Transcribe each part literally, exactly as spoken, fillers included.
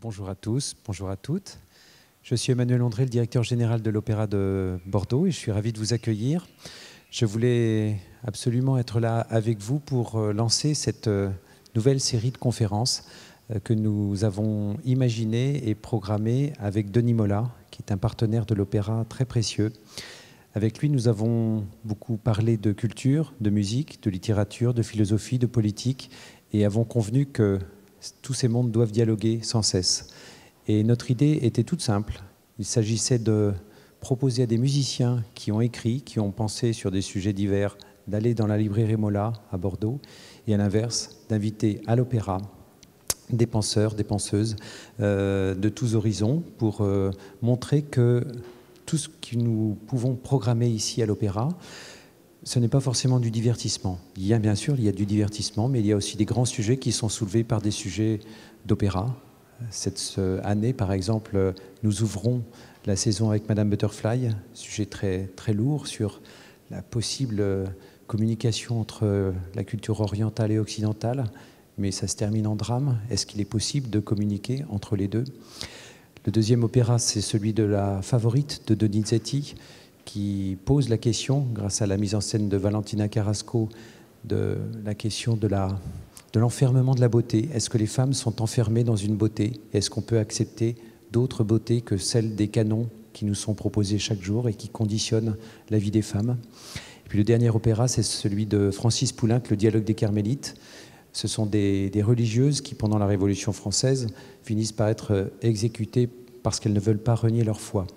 Bonjour à tous, bonjour à toutes. Je suis Emmanuel Ondré, le directeur général de l'Opéra de Bordeaux, et je suis ravi de vous accueillir. Je voulais absolument être là avec vous pour lancer cette nouvelle série de conférences que nous avons imaginée et programmée avec Denis Mola, qui est un partenaire de l'Opéra très précieux. Avec lui, nous avons beaucoup parlé de culture, de musique, de littérature, de philosophie, de politique, et avons convenu que tous ces mondes doivent dialoguer sans cesse. Et notre idée était toute simple. Il s'agissait de proposer à des musiciens qui ont écrit, qui ont pensé sur des sujets divers, d'aller dans la librairie Mola à Bordeaux, et à l'inverse, d'inviter à l'opéra des penseurs, des penseuses euh, de tous horizons pour euh, montrer que tout ce que nous pouvons programmer ici à l'opéra, ce n'est pas forcément du divertissement. Il y a bien sûr, il y a du divertissement, mais il y a aussi des grands sujets qui sont soulevés par des sujets d'opéra. Cette année, par exemple, nous ouvrons la saison avec Madame Butterfly, sujet très, très lourd sur la possible communication entre la culture orientale et occidentale, mais ça se termine en drame. Est-ce qu'il est possible de communiquer entre les deux? Le deuxième opéra, c'est celui de la Favorite de Donizetti, qui pose la question, grâce à la mise en scène de Valentina Carrasco, de la question de la, de l'enfermement de la beauté. Est-ce que les femmes sont enfermées dans une beauté? Est-ce qu'on peut accepter d'autres beautés que celles des canons qui nous sont proposés chaque jour et qui conditionnent la vie des femmes? Et puis le dernier opéra, c'est celui de Francis Poulenc, Le Dialogue des Carmélites. Ce sont des, des religieuses qui, pendant la Révolution française, finissent par être exécutées parce qu'elles ne veulent pas renier leur foi.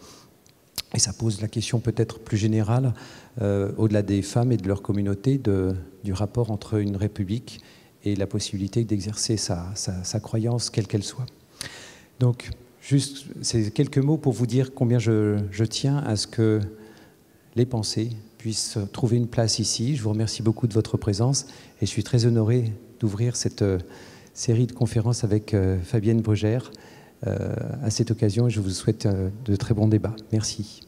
Et ça pose la question peut-être plus générale, euh, au-delà des femmes et de leur communauté, de, du rapport entre une république et la possibilité d'exercer sa, sa, sa croyance, quelle qu'elle soit. Donc, juste ces quelques mots pour vous dire combien je, je tiens à ce que les pensées puissent trouver une place ici. Je vous remercie beaucoup de votre présence et je suis très honoré d'ouvrir cette euh, série de conférences avec euh, Fabienne Brugère. Euh, à cette occasion, je vous souhaite euh, de très bons débats. Merci.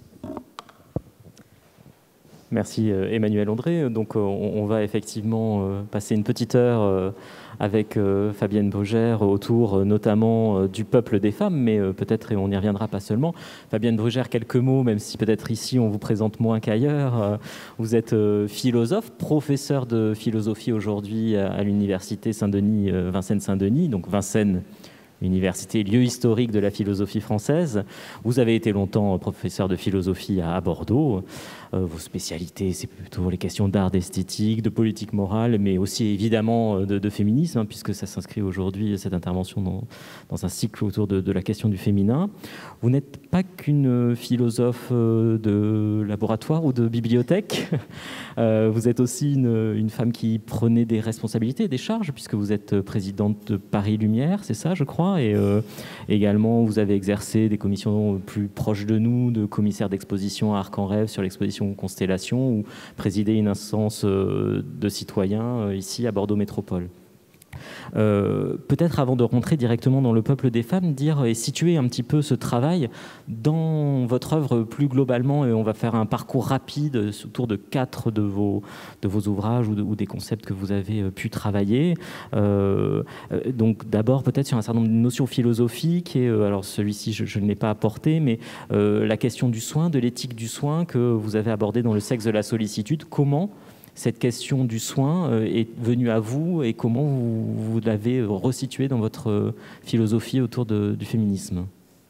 Merci Emmanuel Ondré. Donc on, on va effectivement euh, passer une petite heure euh, avec euh, Fabienne Brugère autour euh, notamment euh, du peuple des femmes, mais euh, peut-être, et on y reviendra pas seulement. Fabienne Brugère, quelques mots, même si peut-être ici on vous présente moins qu'ailleurs. Euh, vous êtes euh, philosophe, professeur de philosophie aujourd'hui à, à l'université Saint-Denis, euh, Vincennes-Saint-Denis, donc Vincennes, université, lieu historique de la philosophie française. Vous avez été longtemps professeur de philosophie à, à Bordeaux. Euh, vos spécialités, c'est plutôt les questions d'art, d'esthétique, de politique morale, mais aussi évidemment de, de féminisme, hein, puisque ça s'inscrit aujourd'hui, cette intervention, dans, dans un cycle autour de, de la question du féminin. Vous n'êtes pas qu'une philosophe de laboratoire ou de bibliothèque. Euh, vous êtes aussi une, une femme qui prenait des responsabilités, des charges, puisque vous êtes présidente de Paris Lumière, c'est ça, je crois, et euh, également vous avez exercé des commissions plus proches de nous, de commissaire d'exposition à Arc en Rêve sur l'exposition Constellation, ou présider une instance de citoyens ici à Bordeaux Métropole. Euh, peut-être avant de rentrer directement dans le peuple des femmes, dire et situer un petit peu ce travail dans votre œuvre plus globalement, et on va faire un parcours rapide autour de quatre de vos, de vos ouvrages ou, de, ou des concepts que vous avez pu travailler. Euh, donc d'abord peut-être sur un certain nombre de notions philosophiques, et euh, alors celui-ci je, je ne l'ai pas apporté, mais euh, la question du soin, de l'éthique du soin que vous avez abordé dans Le sexe de la sollicitude. Comment cette question du soin est venue à vous et comment vous, vous l'avez resituée dans votre philosophie autour de, du féminisme?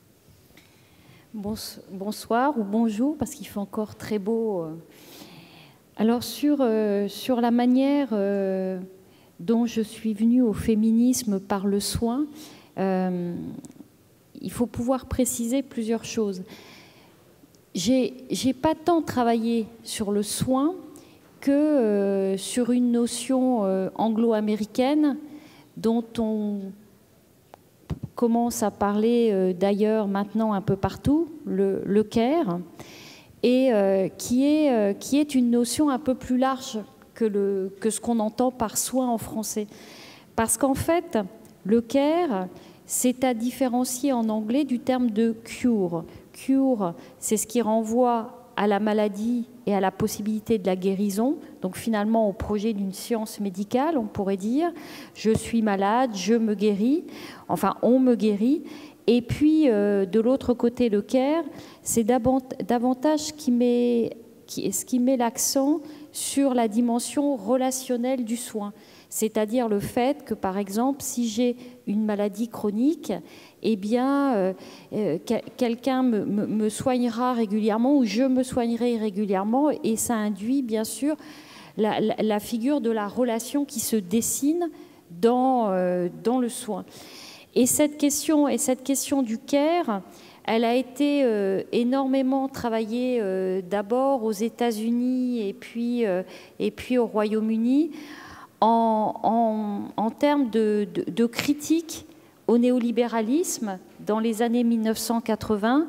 Bonsoir ou bonjour, parce qu'il fait encore très beau. Alors sur, euh, sur la manière euh, dont je suis venue au féminisme par le soin, euh, il faut pouvoir préciser plusieurs choses. J'ai j'ai pas tant travaillé sur le soin que euh, sur une notion euh, anglo-américaine dont on commence à parler euh, d'ailleurs maintenant un peu partout, le, le care, et euh, qui, est, euh, qui est une notion un peu plus large que, le, que ce qu'on entend par soin en français. Parce qu'en fait, le care, c'est à différencier en anglais du terme de cure. Cure, c'est ce qui renvoie à la maladie et à la possibilité de la guérison, donc finalement au projet d'une science médicale, on pourrait dire, je suis malade, je me guéris, enfin on me guérit, Et puis, euh, de l'autre côté, le care, c'est davantage qui met, qui, ce qui met l'accent sur la dimension relationnelle du soin. C'est-à-dire le fait que, par exemple, si j'ai une maladie chronique, eh bien, euh, euh, quelqu'un me, me, me soignera régulièrement ou je me soignerai régulièrement, et ça induit, bien sûr, la, la, la figure de la relation qui se dessine dans, euh, dans le soin. Et cette question, et cette question du care, elle a été euh, énormément travaillée euh, d'abord aux États-Unis et puis, euh, et puis au Royaume-Uni en, en, en termes de, de, de critique au néolibéralisme dans les années mille neuf cent quatre-vingts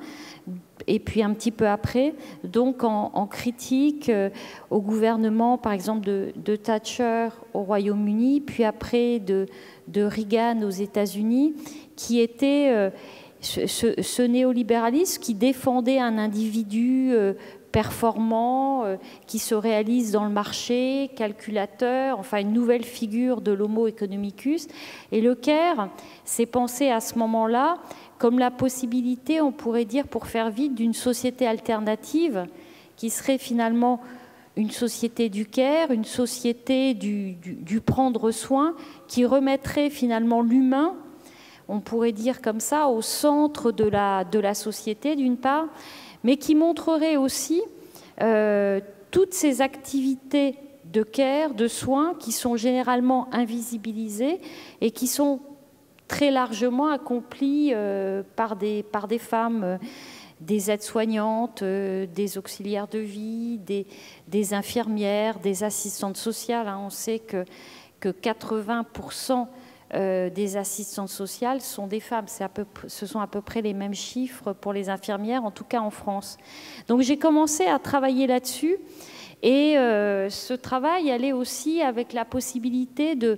et puis un petit peu après, donc en, en critique euh, au gouvernement, par exemple, de, de Thatcher au Royaume-Uni, puis après de, de Reagan aux États-Unis, qui était euh, ce, ce, ce néolibéralisme qui défendait un individu euh, performant, euh, qui se réalise dans le marché, calculateur, enfin une nouvelle figure de l'homo economicus. Et le care s'est pensé à ce moment-là comme la possibilité, on pourrait dire, pour faire vite, d'une société alternative qui serait finalement une société du care, une société du, du, du prendre soin, qui remettrait finalement l'humain, on pourrait dire comme ça, au centre de la, de la société, d'une part, mais qui montrerait aussi euh, toutes ces activités de care, de soins, qui sont généralement invisibilisées et qui sont très largement accomplies euh, par, des, par des femmes, euh, des aides-soignantes, euh, des auxiliaires de vie, des, des infirmières, des assistantes sociales. Hein. On sait que, que quatre-vingts pour cent euh, des assistantes sociales sont des femmes. C'est à peu, ce sont à peu près les mêmes chiffres pour les infirmières, en tout cas en France. Donc j'ai commencé à travailler là-dessus. Et euh, ce travail allait aussi avec la possibilité de...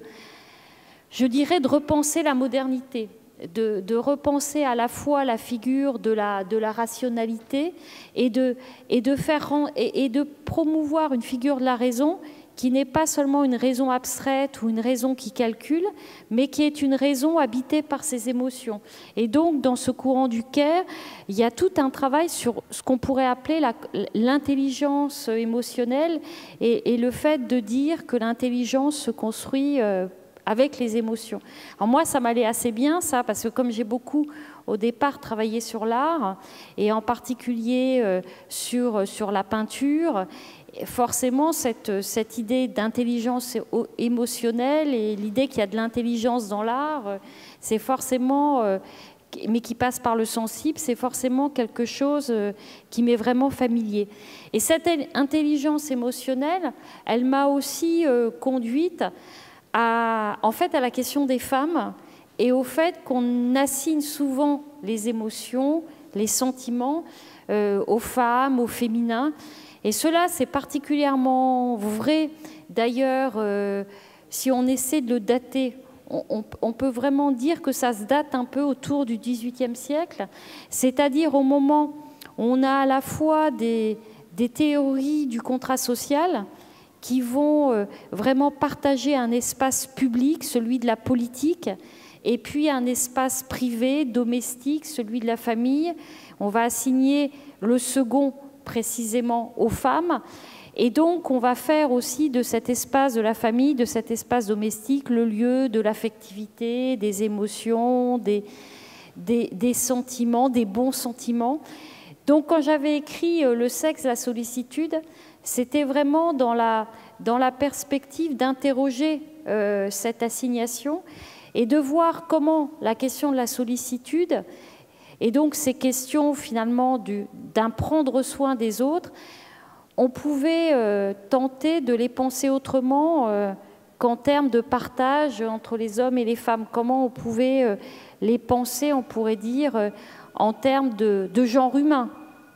je dirais, de repenser la modernité, de, de repenser à la fois la figure de la, de la rationalité et de, et, de faire, et, et de promouvoir une figure de la raison qui n'est pas seulement une raison abstraite ou une raison qui calcule, mais qui est une raison habitée par ses émotions. Et donc, dans ce courant du care, il y a tout un travail sur ce qu'on pourrait appeler l'intelligence émotionnelle et, et le fait de dire que l'intelligence se construit euh, avec les émotions. Alors moi, ça m'allait assez bien, ça, parce que comme j'ai beaucoup, au départ, travaillé sur l'art, et en particulier euh, sur, sur la peinture, forcément, cette, cette idée d'intelligence émotionnelle et l'idée qu'il y a de l'intelligence dans l'art, c'est forcément, euh, mais qui passe par le sensible, c'est forcément quelque chose euh, qui m'est vraiment familier. Et cette intelligence émotionnelle, elle m'a aussi euh, conduite À, en fait, à la question des femmes et au fait qu'on assigne souvent les émotions, les sentiments euh, aux femmes, au féminin. Et cela, c'est particulièrement vrai. D'ailleurs, euh, si on essaie de le dater, on, on, on peut vraiment dire que ça se date un peu autour du dix-huitième siècle, c'est-à-dire au moment où on a à la fois des, des théories du contrat social qui vont vraiment partager un espace public, celui de la politique, et puis un espace privé, domestique, celui de la famille. On va assigner le second précisément aux femmes. Et donc, on va faire aussi de cet espace de la famille, de cet espace domestique, le lieu de l'affectivité, des émotions, des, des, des sentiments, des bons sentiments. Donc, quand j'avais écrit « Le sexe, la sollicitude », c'était vraiment dans la, dans la perspective d'interroger euh, cette assignation et de voir comment la question de la sollicitude et donc ces questions finalement d'un prendre soin des autres, on pouvait euh, tenter de les penser autrement euh, qu'en termes de partage entre les hommes et les femmes. Comment on pouvait euh, les penser, on pourrait dire, euh, en termes de, de genre humain.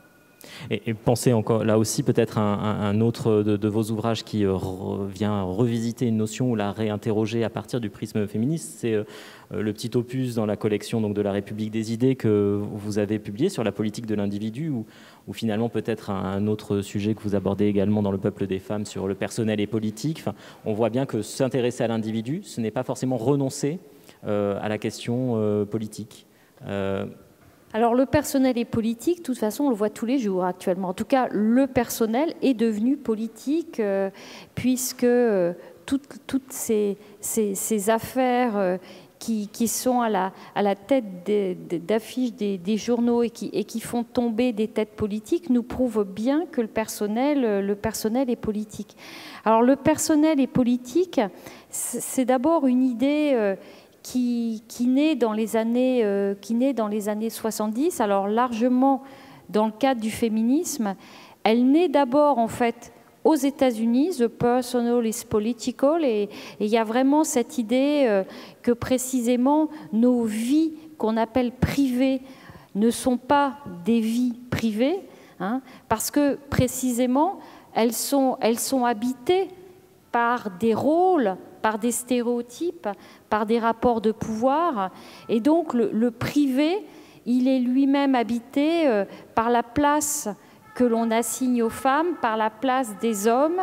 Et, et pensez encore là aussi peut-être un, un autre de, de vos ouvrages qui euh, re, vient revisiter une notion ou la réinterroger à partir du prisme féministe, c'est euh, le petit opus dans la collection donc, de la République des idées que vous avez publié sur la politique de l'individu ou, ou finalement peut-être un, un autre sujet que vous abordez également dans Le peuple des femmes sur le personnel et politique. Enfin, on voit bien que s'intéresser à l'individu, ce n'est pas forcément renoncer euh, à la question euh, politique. Euh... Alors le personnel est politique, de toute façon on le voit tous les jours actuellement. En tout cas, le personnel est devenu politique euh, puisque euh, toutes, toutes ces, ces, ces affaires euh, qui, qui sont à la, à la tête d'affiches des, des journaux et qui, et qui font tomber des têtes politiques nous prouvent bien que le personnel, le personnel est politique. Alors le personnel est politique, c'est d'abord une idée euh, qui, qui, naît dans les années, euh, qui naît dans les années soixante-dix, alors largement dans le cadre du féminisme. Elle naît d'abord en fait aux États-Unis, the personal is political, et il y a vraiment cette idée euh, que précisément nos vies qu'on appelle privées ne sont pas des vies privées, hein, parce que précisément elles sont, elles sont habitées par des rôles, par des stéréotypes, par des rapports de pouvoir, et donc le, le privé, il est lui-même habité euh, par la place que l'on assigne aux femmes, par la place des hommes.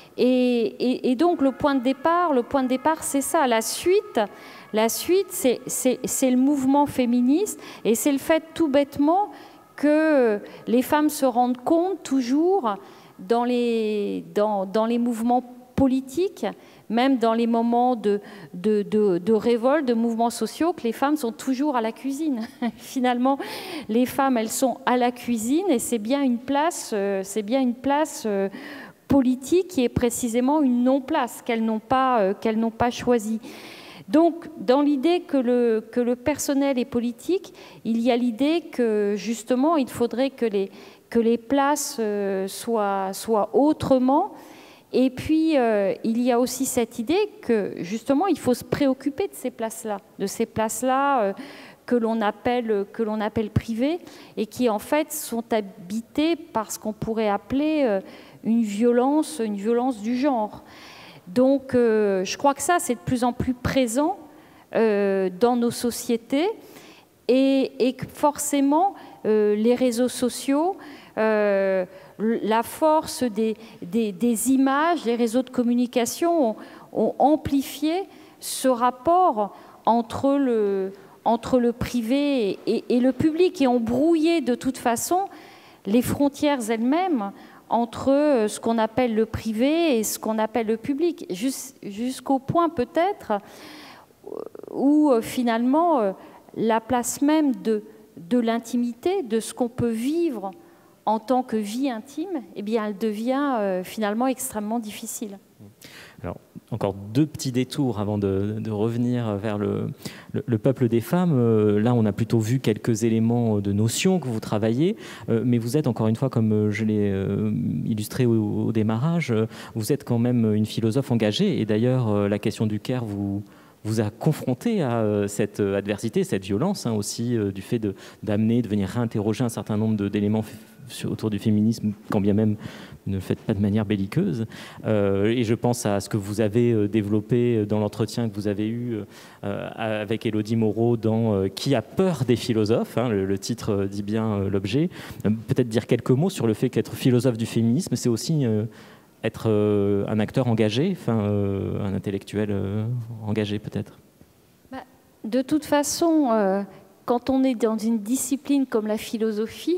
Et, et, et donc le point de départ, le point de départ, c'est ça. La suite, la suite, c'est, c'est, c'est le mouvement féministe, et c'est le fait tout bêtement que les femmes se rendent compte toujours dans les, dans, dans les mouvements politiques, même dans les moments de, de, de, de révolte, de mouvements sociaux, que les femmes sont toujours à la cuisine. Finalement, les femmes, elles sont à la cuisine, et c'est bien une place, euh, c'est bien une place euh, politique qui est précisément une non-place qu'elles n'ont pas, euh, qu'elles n'ont pas choisie. Donc, dans l'idée que le, que le personnel est politique, il y a l'idée que, justement, il faudrait que les, que les places euh, soient, soient autrement. Et puis, euh, il y a aussi cette idée que, justement, il faut se préoccuper de ces places-là, de ces places-là euh, que l'on appelle, que l'on appelle privées, et qui, en fait, sont habitées par ce qu'on pourrait appeler euh, une violence, une violence du genre. Donc, euh, je crois que ça, c'est de plus en plus présent euh, dans nos sociétés, et, et que forcément, euh, les réseaux sociaux, euh, la force des, des, des images, les réseaux de communication ont, ont amplifié ce rapport entre le, entre le privé et, et, et le public, et ont brouillé de toute façon les frontières elles-mêmes entre ce qu'on appelle le privé et ce qu'on appelle le public, jusqu'au point peut-être où finalement la place même de, de l'intimité, de ce qu'on peut vivre en tant que vie intime, eh bien, elle devient euh, finalement extrêmement difficile. Alors, encore deux petits détours avant de, de revenir vers le, le, le peuple des femmes. Euh, là, on a plutôt vu quelques éléments de notions que vous travaillez, euh, mais vous êtes, encore une fois, comme je l'ai euh, illustré au, au démarrage, euh, vous êtes quand même une philosophe engagée, et d'ailleurs, euh, la question du care vous... vous a confronté à euh, cette adversité, cette violence, hein, aussi, euh, du fait de, d'amener, de venir réinterroger un certain nombre d'éléments autour du féminisme, quand bien même ne le faites pas de manière belliqueuse. Euh, et je pense à ce que vous avez développé dans l'entretien que vous avez eu euh, avec Élodie Moreau dans euh, « Qui a peur des philosophes hein, ?» le, le titre dit bien euh, l'objet. Euh, peut-être dire quelques mots sur le fait qu'être philosophe du féminisme, c'est aussi euh, être euh, un acteur engagé, enfin, euh, un intellectuel euh, engagé peut-être. Bah, de toute façon, euh, quand on est dans une discipline comme la philosophie,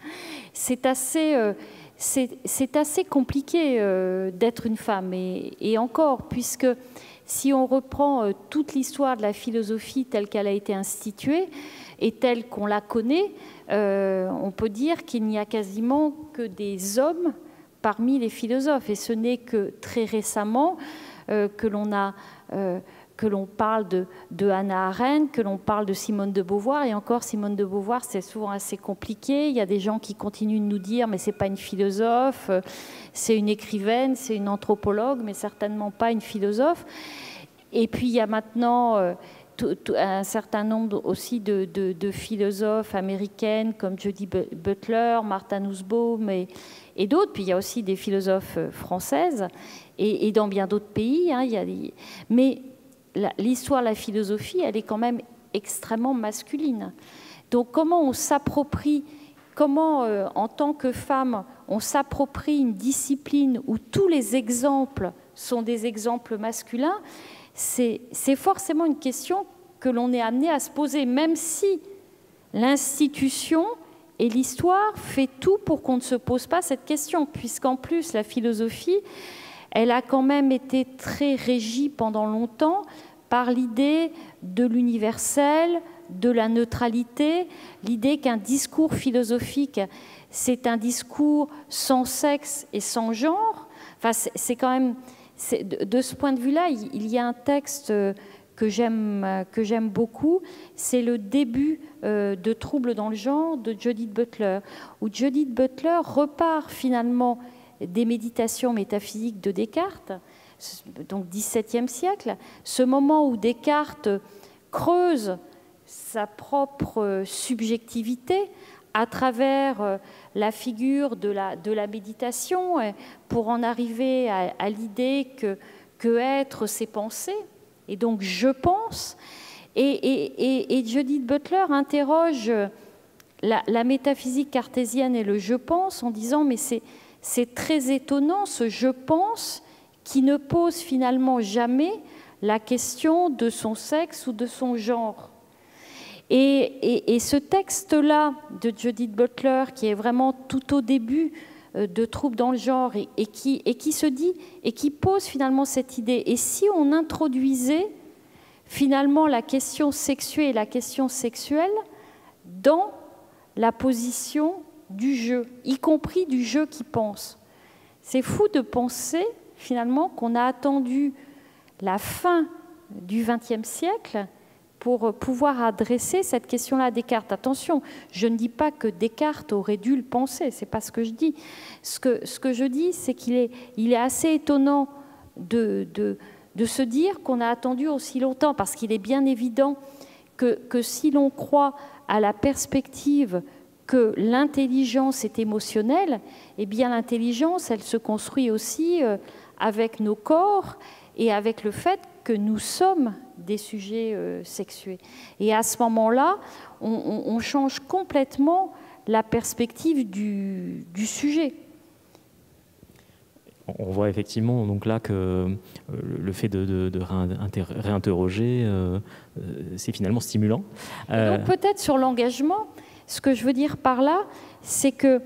c'est assez, euh, c'est, c'est assez compliqué euh, d'être une femme. Et, et encore, puisque si on reprend euh, toute l'histoire de la philosophie telle qu'elle a été instituée et telle qu'on la connaît, euh, on peut dire qu'il n'y a quasiment que des hommes parmi les philosophes. Et ce n'est que très récemment euh, que l'on a... Euh, que l'on parle de, de Hannah Arendt, que l'on parle de Simone de Beauvoir, et encore Simone de Beauvoir, c'est souvent assez compliqué. Il y a des gens qui continuent de nous dire mais c'est pas une philosophe, c'est une écrivaine, c'est une anthropologue, mais certainement pas une philosophe. Et puis il y a maintenant euh, tout, tout, un certain nombre aussi de, de, de philosophes américaines comme Judith Butler, Martha Nussbaum et, et d'autres. Puis il y a aussi des philosophes françaises et, et dans bien d'autres pays. Hein, il y a des... Mais l'histoire de la philosophie, elle est quand même extrêmement masculine. Donc comment on s'approprie, comment euh, en tant que femme, on s'approprie une discipline où tous les exemples sont des exemples masculins, c'est, c'est forcément une question que l'on est amené à se poser, même si l'institution et l'histoire fait tout pour qu'on ne se pose pas cette question, puisqu'en plus, la philosophie, elle a quand même été très régie pendant longtemps par l'idée de l'universel, de la neutralité, l'idée qu'un discours philosophique, c'est un discours sans sexe et sans genre. Enfin, c'est quand même, de ce point de vue-là, il y a un texte que j'aime que j'aime beaucoup, c'est le début euh, de Troubles dans le genre de Judith Butler, où Judith Butler repart finalement des méditations métaphysiques de Descartes, donc dix-septième siècle, ce moment où Descartes creuse sa propre subjectivité à travers la figure de la, de la méditation pour en arriver à, à l'idée que, que être, c'est penser. Et donc, je pense. Et, et, et, et Judith Butler interroge la, la métaphysique cartésienne et le je pense en disant, mais c'est, c'est très étonnant ce je pense qui ne pose finalement jamais la question de son sexe ou de son genre. Et, et, et ce texte-là de Judith Butler, qui est vraiment tout au début de Troubles dans le genre, et, et, qui, et qui se dit, et qui pose finalement cette idée, et si on introduisait finalement la question sexuée et la question sexuelle dans la position du je, y compris du je qui pense. C'est fou de penser finalement qu'on a attendu la fin du vingtième siècle pour pouvoir adresser cette question-là à Descartes. Attention, je ne dis pas que Descartes aurait dû le penser, c'est pas ce que je dis. Ce que, ce que je dis, c'est qu'il est, il est assez étonnant de, de, de se dire qu'on a attendu aussi longtemps, parce qu'il est bien évident que, que si l'on croit à la perspective que l'intelligence est émotionnelle, eh bien l'intelligence, elle se construit aussi avec nos corps et avec le fait que nous sommes des sujets euh, sexués. Et à ce moment-là, on, on, on change complètement la perspective du, du sujet. On voit effectivement donc là que euh, le fait de, de, de réinterroger, euh, c'est finalement stimulant. Euh... Donc peut-être sur l'engagement, ce que je veux dire par là, c'est que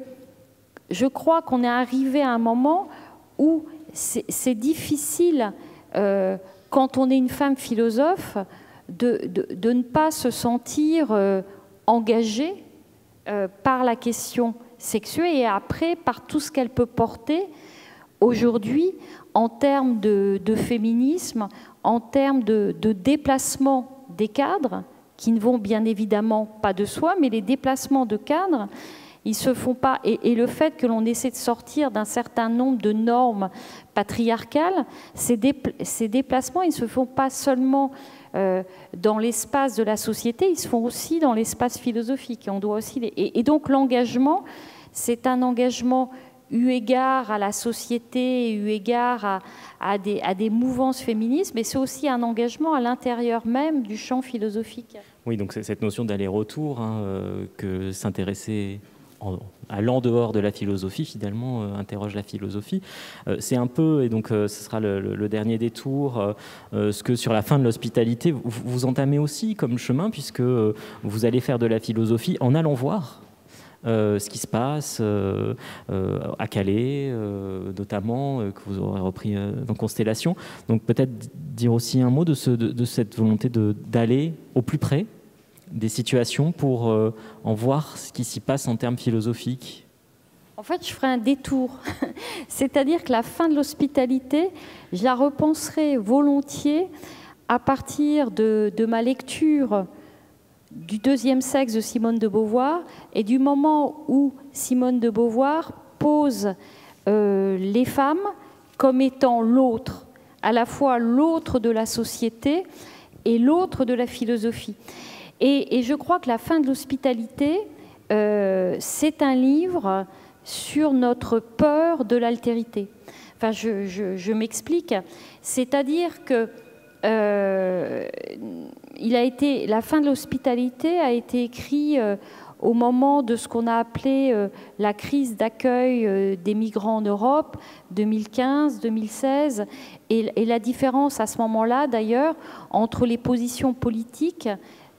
je crois qu'on est arrivé à un moment où c'est difficile, euh, quand on est une femme philosophe, de, de, de ne pas se sentir euh, engagée euh, par la question sexuelle et après par tout ce qu'elle peut porter aujourd'hui en termes de, de féminisme, en termes de, de déplacement des cadres, qui ne vont bien évidemment pas de soi, mais les déplacements de cadres, ils se font pas, et, et le fait que l'on essaie de sortir d'un certain nombre de normes patriarcales, ces, dépla ces déplacements, ils ne se font pas seulement euh, dans l'espace de la société, ils se font aussi dans l'espace philosophique. Et, on doit aussi les... et, et donc l'engagement, c'est un engagement eu égard à la société, eu égard à, à, des, à des mouvances féministes, mais c'est aussi un engagement à l'intérieur même du champ philosophique. Oui, donc c'est cette notion d'aller-retour, hein, euh, que s'intéresser à l'en-dehors de la philosophie, finalement, euh, interroge la philosophie. Euh, c'est un peu, et donc euh, ce sera le, le, le dernier détour, euh, ce que sur la fin de l'hospitalité, vous, vous entamez aussi comme chemin, puisque euh, vous allez faire de la philosophie en allant voir euh, ce qui se passe euh, euh, à Calais, euh, notamment, euh, que vous aurez repris euh, dans Constellation. Donc peut-être dire aussi un mot de, ce, de, de cette volonté d'aller au plus près des situations pour euh, en voir ce qui s'y passe en termes philosophiques. En fait, je ferai un détour. C'est-à-dire que la fin de l'hospitalité, je la repenserai volontiers à partir de, de ma lecture du deuxième sexe de Simone de Beauvoir et du moment où Simone de Beauvoir pose euh, les femmes comme étant l'autre, à la fois l'autre de la société et l'autre de la philosophie. Et, et je crois que la fin de l'hospitalité, euh, c'est un livre sur notre peur de l'altérité. Enfin, je, je, je m'explique. C'est-à-dire que euh, il a été, la fin de l'hospitalité a été écrit euh, au moment de ce qu'on a appelé euh, la crise d'accueil euh, des migrants en Europe, deux mille quinze deux mille seize, et, et la différence à ce moment-là, d'ailleurs, entre les positions politiques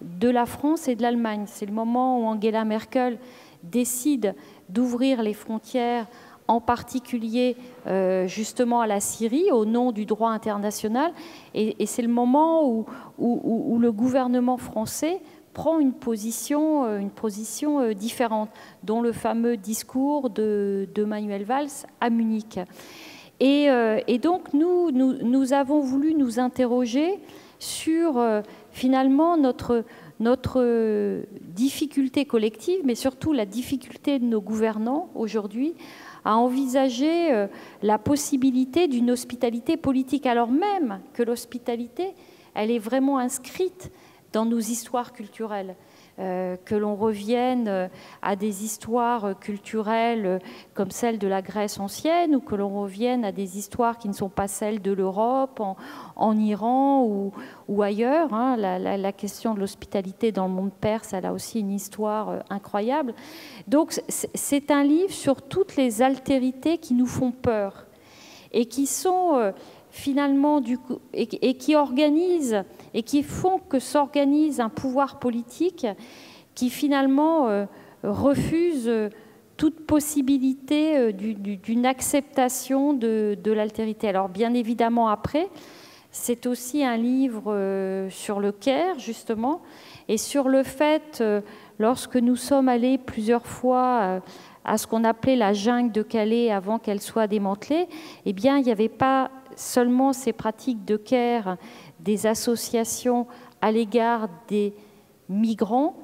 de la France et de l'Allemagne. C'est le moment où Angela Merkel décide d'ouvrir les frontières, en particulier euh, justement à la Syrie, au nom du droit international. Et, et c'est le moment où, où, où le gouvernement français prend une position, une position différente, dont le fameux discours de, de Manuel Valls à Munich. Et, euh, et donc nous, nous, nous avons voulu nous interroger sur euh, finalement notre, notre difficulté collective, mais surtout la difficulté de nos gouvernants aujourd'hui à envisager euh, la possibilité d'une hospitalité politique, alors même que l'hospitalité, elle est vraiment inscrite dans nos histoires culturelles, euh, que l'on revienne à des histoires culturelles comme celles de la Grèce ancienne, ou que l'on revienne à des histoires qui ne sont pas celles de l'Europe, en, en Iran ou, ou ailleurs. Hein. La, la, la question de l'hospitalité dans le monde perse, elle a aussi une histoire incroyable. Donc c'est un livre sur toutes les altérités qui nous font peur et qui sont... Euh, finalement, du coup, et, et qui organisent et qui font que s'organise un pouvoir politique qui finalement euh, refuse toute possibilité euh, du, du, d'une acceptation de, de l'altérité. Alors bien évidemment après, c'est aussi un livre euh, sur le Caire justement, et sur le fait, euh, lorsque nous sommes allés plusieurs fois euh, à ce qu'on appelait la jungle de Calais avant qu'elle soit démantelée, eh bien il n'y avait pas seulement ces pratiques de care des associations à l'égard des migrants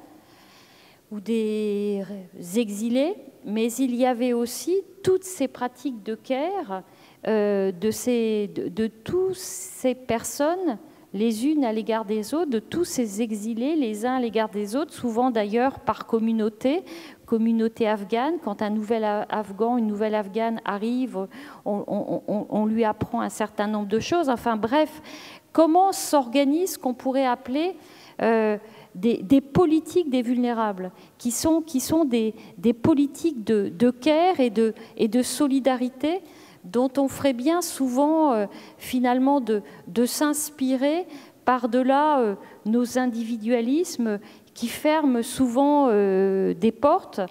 ou des exilés, mais il y avait aussi toutes ces pratiques de care euh, de, ces, de, de toutes ces personnes, les unes à l'égard des autres, de tous ces exilés les uns à l'égard des autres, souvent d'ailleurs par communauté, communauté afghane. Quand un nouvel Afghan, une nouvelle Afghane arrive, on, on, on, on lui apprend un certain nombre de choses. Enfin bref, comment s'organise ce qu'on pourrait appeler euh, des, des politiques des vulnérables, qui sont, qui sont des, des politiques de, de care et de, et de solidarité, dont on ferait bien souvent euh, finalement de, de s'inspirer par-delà euh, nos individualismes qui ferment souvent euh, des portes,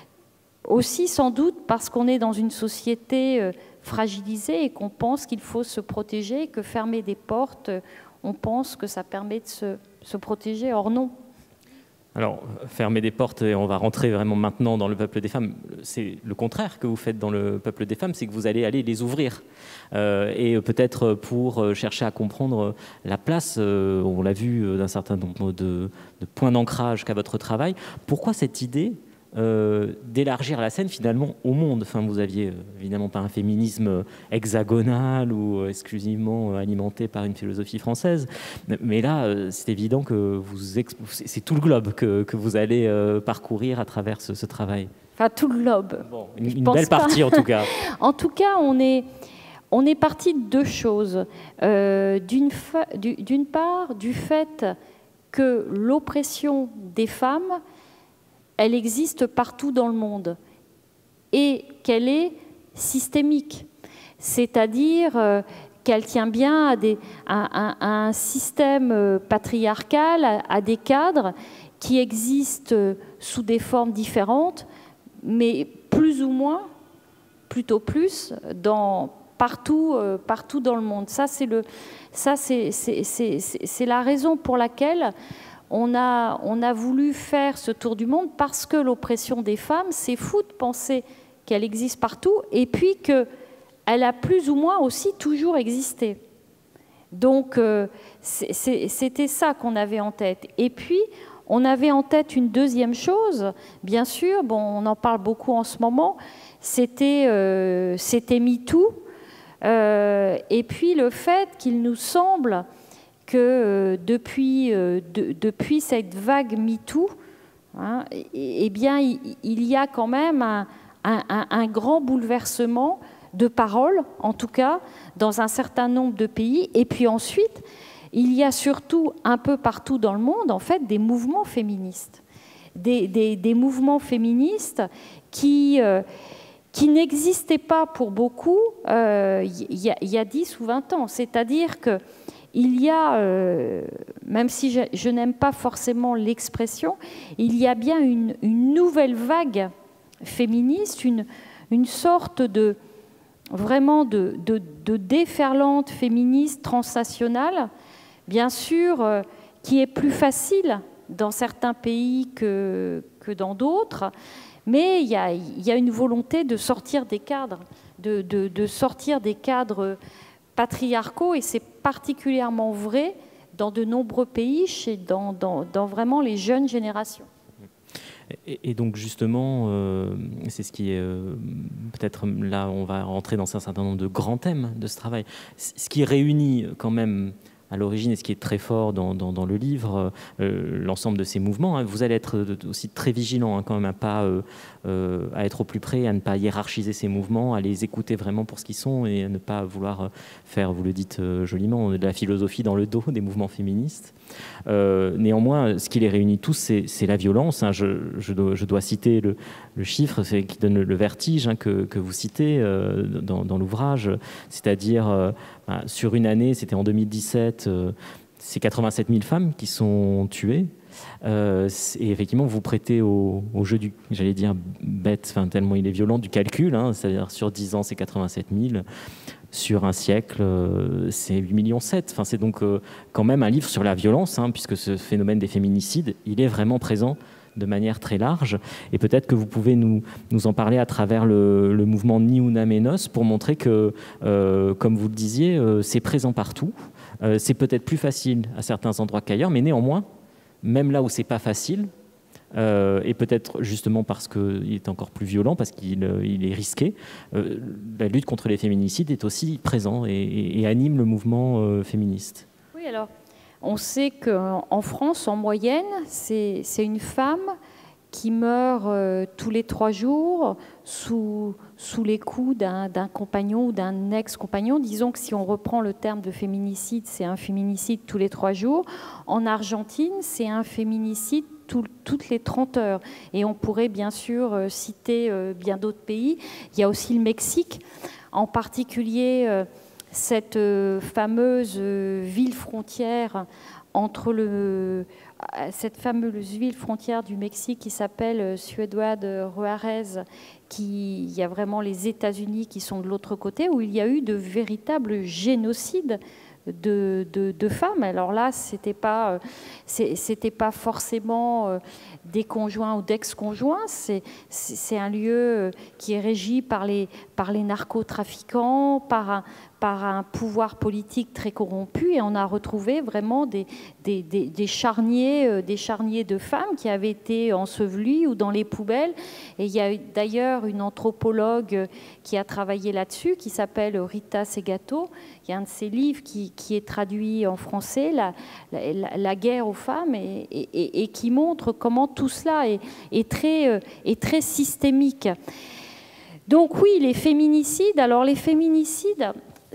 aussi sans doute parce qu'on est dans une société euh, fragilisée et qu'on pense qu'il faut se protéger, que fermer des portes, euh, on pense que ça permet de se, se protéger, or non. Alors, fermer des portes, et on va rentrer vraiment maintenant dans le peuple des femmes, c'est le contraire que vous faites dans le peuple des femmes, c'est que vous allez aller les ouvrir. Euh, et peut-être pour chercher à comprendre la place, euh, on l'a vu, d'un certain nombre de, de points d'ancrage qu'a votre travail. Pourquoi cette idée euh, d'élargir la scène finalement au monde? Enfin, vous aviez euh, évidemment pas un féminisme hexagonal ou euh, exclusivement alimenté par une philosophie française, mais là euh, c'est évident que vous c'est tout le globe que, que vous allez euh, parcourir à travers ce, ce travail. Enfin tout le globe. Bon, une, une belle partie en tout cas. En tout cas, on est on est parti de deux choses. Euh, d'une d'une part, du fait que l'oppression des femmes, elle existe partout dans le monde et qu'elle est systémique, c'est-à-dire euh, qu'elle tient bien à, des, à, à, à un système patriarcal, à, à des cadres qui existent sous des formes différentes, mais plus ou moins, plutôt plus, dans, partout, euh, partout dans le monde. Ça, c'est le, ça, c'est, c'est, c'est, c'est la raison pour laquelle On a, on a voulu faire ce tour du monde, parce que l'oppression des femmes, c'est fou de penser qu'elle existe partout et puis qu'elle a plus ou moins aussi toujours existé. Donc euh, c'était ça qu'on avait en tête. Et puis on avait en tête une deuxième chose, bien sûr, bon, on en parle beaucoup en ce moment, c'était euh, c'était MeToo, euh, et puis le fait qu'il nous semble que euh, depuis, euh, de, depuis cette vague MeToo, hein, eh bien, il, il y a quand même un, un, un grand bouleversement de paroles, en tout cas, dans un certain nombre de pays. Et puis ensuite, il y a surtout un peu partout dans le monde, en fait, des mouvements féministes. Des, des, des mouvements féministes qui... Euh, qui n'existaient pas pour beaucoup euh, il y a, il y a dix ou vingt ans. C'est-à-dire que il y a, euh, même si je, je n'aime pas forcément l'expression, il y a bien une, une nouvelle vague féministe, une, une sorte de vraiment de, de, de déferlante féministe transnationale, bien sûr, euh, qui est plus facile dans certains pays que, que dans d'autres, mais il y a, il y a une volonté de sortir des cadres, de, de, de sortir des cadres patriarcaux, et c'est particulièrement vrai dans de nombreux pays, chez, dans, dans, dans vraiment les jeunes générations. Et, et donc justement, euh, c'est ce qui est, euh, peut-être là on va rentrer dans un certain nombre de grands thèmes de ce travail. Ce qui réunit quand même à l'origine, et ce qui est très fort dans, dans, dans le livre, euh, l'ensemble de ces mouvements, hein, vous allez être aussi très vigilant hein, quand même à, pas, euh, euh, à être au plus près, à ne pas hiérarchiser ces mouvements, à les écouter vraiment pour ce qu'ils sont et à ne pas vouloir faire, vous le dites euh, joliment, de la philosophie dans le dos des mouvements féministes. Euh, néanmoins, ce qui les réunit tous, c'est la violence. Hein. Je, je, dois, je dois citer le, le chiffre qui donne le, le vertige hein, que, que vous citez euh, dans, dans l'ouvrage, c'est-à-dire euh, bah, sur une année, c'était en deux mille dix-sept, euh, c'est quatre-vingt-sept mille femmes qui sont tuées. Euh, et effectivement, vous prêtez au, au jeu du, j'allais dire bête, enfin, tellement il est violent, du calcul, hein, c'est-à-dire sur dix ans, c'est quatre-vingt-sept mille. Sur un siècle, euh, c'est huit virgule sept millions. Enfin, c'est donc euh, quand même un livre sur la violence, hein, puisque ce phénomène des féminicides, il est vraiment présent de manière très large. Et peut-être que vous pouvez nous, nous en parler à travers le, le mouvement Ni Una Menos pour montrer que, euh, comme vous le disiez, euh, c'est présent partout. Euh, c'est peut-être plus facile à certains endroits qu'ailleurs, mais néanmoins, même là où c'est pas facile, Euh, et peut-être justement parce qu'il est encore plus violent, parce qu'il il est risqué, euh, la lutte contre les féminicides est aussi présent et, et, et anime le mouvement euh, féministe. Oui, alors, on sait qu'en France, en moyenne, c'est une femme qui meurt euh, tous les trois jours sous, sous les coups d'un compagnon ou d'un ex-compagnon. Disons que si on reprend le terme de féminicide, c'est un féminicide tous les trois jours. En Argentine, c'est un féminicide tout, toutes les trente heures. Et on pourrait bien sûr euh, citer euh, bien d'autres pays. Il y a aussi le Mexique, en particulier euh, cette euh, fameuse euh, ville frontière entre le... cette fameuse ville frontière du Mexique qui s'appelle Ciudad Juárez, qui il y a vraiment les États-Unis qui sont de l'autre côté, où il y a eu de véritables génocides de, de, de femmes. Alors là, c'était pas, c'était pas forcément des conjoints ou d'ex-conjoints. C'est un lieu qui est régi par les, par les narcotrafiquants, par un, par un pouvoir politique très corrompu, et on a retrouvé vraiment des, des, des, des, charniers, des charniers de femmes qui avaient été ensevelies ou dans les poubelles. Et il y a d'ailleurs une anthropologue qui a travaillé là-dessus, qui s'appelle Rita Segato. Il y a un de ses livres qui, qui est traduit en français, La, la, la guerre aux femmes, et, et, et qui montre comment tout cela est, est, très, est très systémique. Donc oui, les féminicides, alors les féminicides...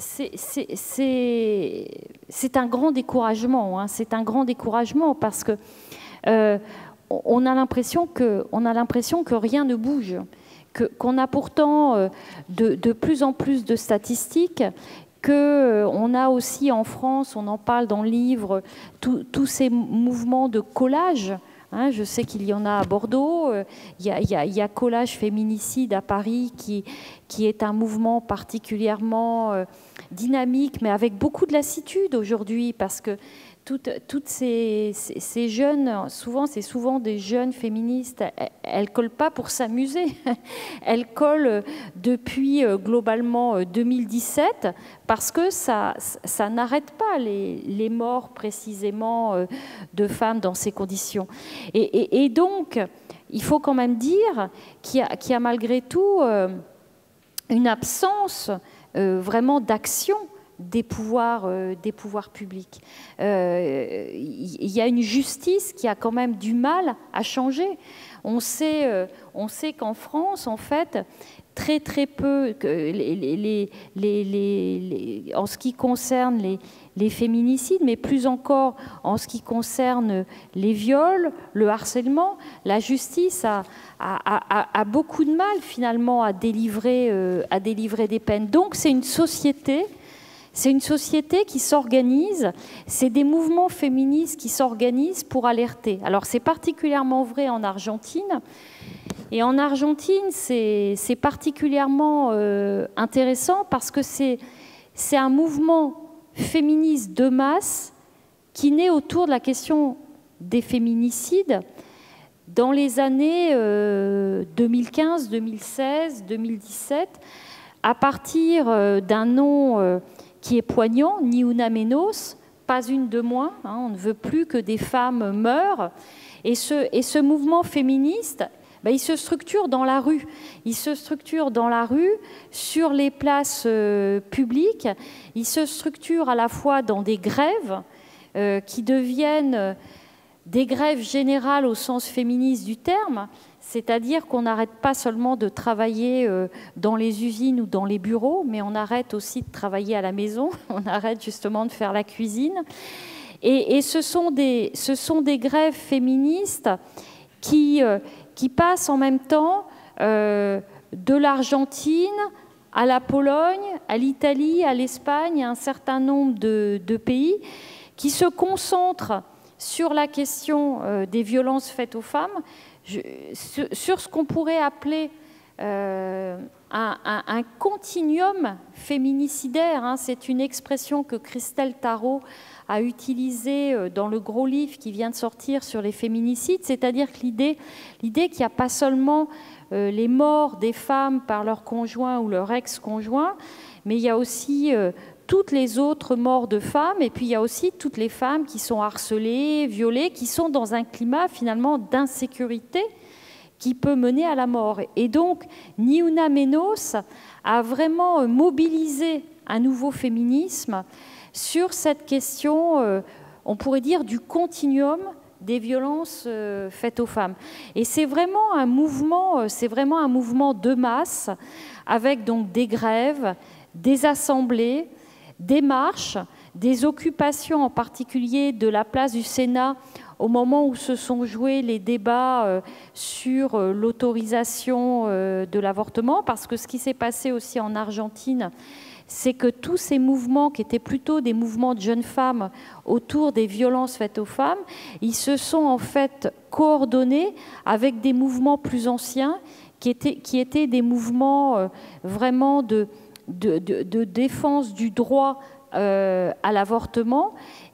c'est un grand découragement, hein. C'est un grand découragement parce que euh, on a l'impression que on a l'impression que rien ne bouge, que qu'on a pourtant euh, de, de plus en plus de statistiques, que euh, on a aussi en France, on en parle dans le livre, tous ces mouvements de collage. Hein, je sais qu'il y en a à Bordeaux, il y a, il y a, il y a Collage Féminicide à Paris qui, qui est un mouvement particulièrement euh, dynamique, mais avec beaucoup de lassitude aujourd'hui, parce que toutes, toutes ces, ces, ces jeunes, souvent c'est souvent des jeunes féministes, elles ne collent pas pour s'amuser, elles collent depuis euh, globalement deux mille dix-sept, parce que ça, ça n'arrête pas les, les morts précisément euh, de femmes dans ces conditions. Et, et, et donc, il faut quand même dire qu'il y a, qu'il y a malgré tout euh, une absence euh, vraiment d'action des pouvoirs, euh, des pouvoirs publics. Euh, il y a une justice qui a quand même du mal à changer. On sait, euh, on sait qu'en France, en fait, très très peu, que les, les, les, les, les, en ce qui concerne les, les féminicides, mais plus encore en ce qui concerne les viols, le harcèlement, la justice a, a, a, a beaucoup de mal finalement à délivrer, euh, à délivrer des peines. Donc c'est une société c'est une société qui s'organise, c'est des mouvements féministes qui s'organisent pour alerter. Alors c'est particulièrement vrai en Argentine, et en Argentine c'est particulièrement euh, intéressant parce que c'est un mouvement féministe de masse qui naît autour de la question des féminicides dans les années euh, deux mille quinze, deux mille seize, deux mille dix-sept, à partir euh, d'un nom euh, qui est poignant, Ni Una Menos, pas une de moins, hein, on ne veut plus que des femmes meurent. Et ce, et ce mouvement féministe, ben, il se structure dans la rue. Il se structure dans la rue, sur les places euh, publiques. Il se structure à la fois dans des grèves euh, qui deviennent euh, des grèves générales au sens féministe du terme, c'est-à-dire qu'on n'arrête pas seulement de travailler euh, dans les usines ou dans les bureaux, mais on arrête aussi de travailler à la maison, on arrête justement de faire la cuisine. Et, et ce, sont des, ce sont des grèves féministes qui... Euh, qui passe en même temps euh, de l'Argentine à la Pologne, à l'Italie, à l'Espagne, à un certain nombre de, de pays, qui se concentrent sur la question euh, des violences faites aux femmes, je, sur, sur ce qu'on pourrait appeler euh, un, un, un continuum féminicidaire. Hein. C'est une expression que Christelle Tarot a utilisé dans le gros livre qui vient de sortir sur les féminicides, c'est-à-dire que l'idée l'idée qu'il n'y a pas seulement euh, les morts des femmes par leur conjoint ou leur ex-conjoint, mais il y a aussi euh, toutes les autres morts de femmes, et puis il y a aussi toutes les femmes qui sont harcelées, violées, qui sont dans un climat finalement d'insécurité qui peut mener à la mort. Et donc, Ni Una Menos a vraiment mobilisé un nouveau féminisme sur cette question, euh, on pourrait dire, du continuum des violences euh, faites aux femmes. Et c'est vraiment un mouvement, euh, c'est vraiment un mouvement de masse, avec donc des grèves, des assemblées, des marches, des occupations en particulier de la place du Sénat au moment où se sont joués les débats euh, sur euh, l'autorisation euh, de l'avortement, parce que ce qui s'est passé aussi en Argentine, c'est que tous ces mouvements qui étaient plutôt des mouvements de jeunes femmes autour des violences faites aux femmes, ils se sont en fait coordonnés avec des mouvements plus anciens qui étaient, qui étaient des mouvements euh, vraiment de, de, de, de défense du droit euh, à l'avortement.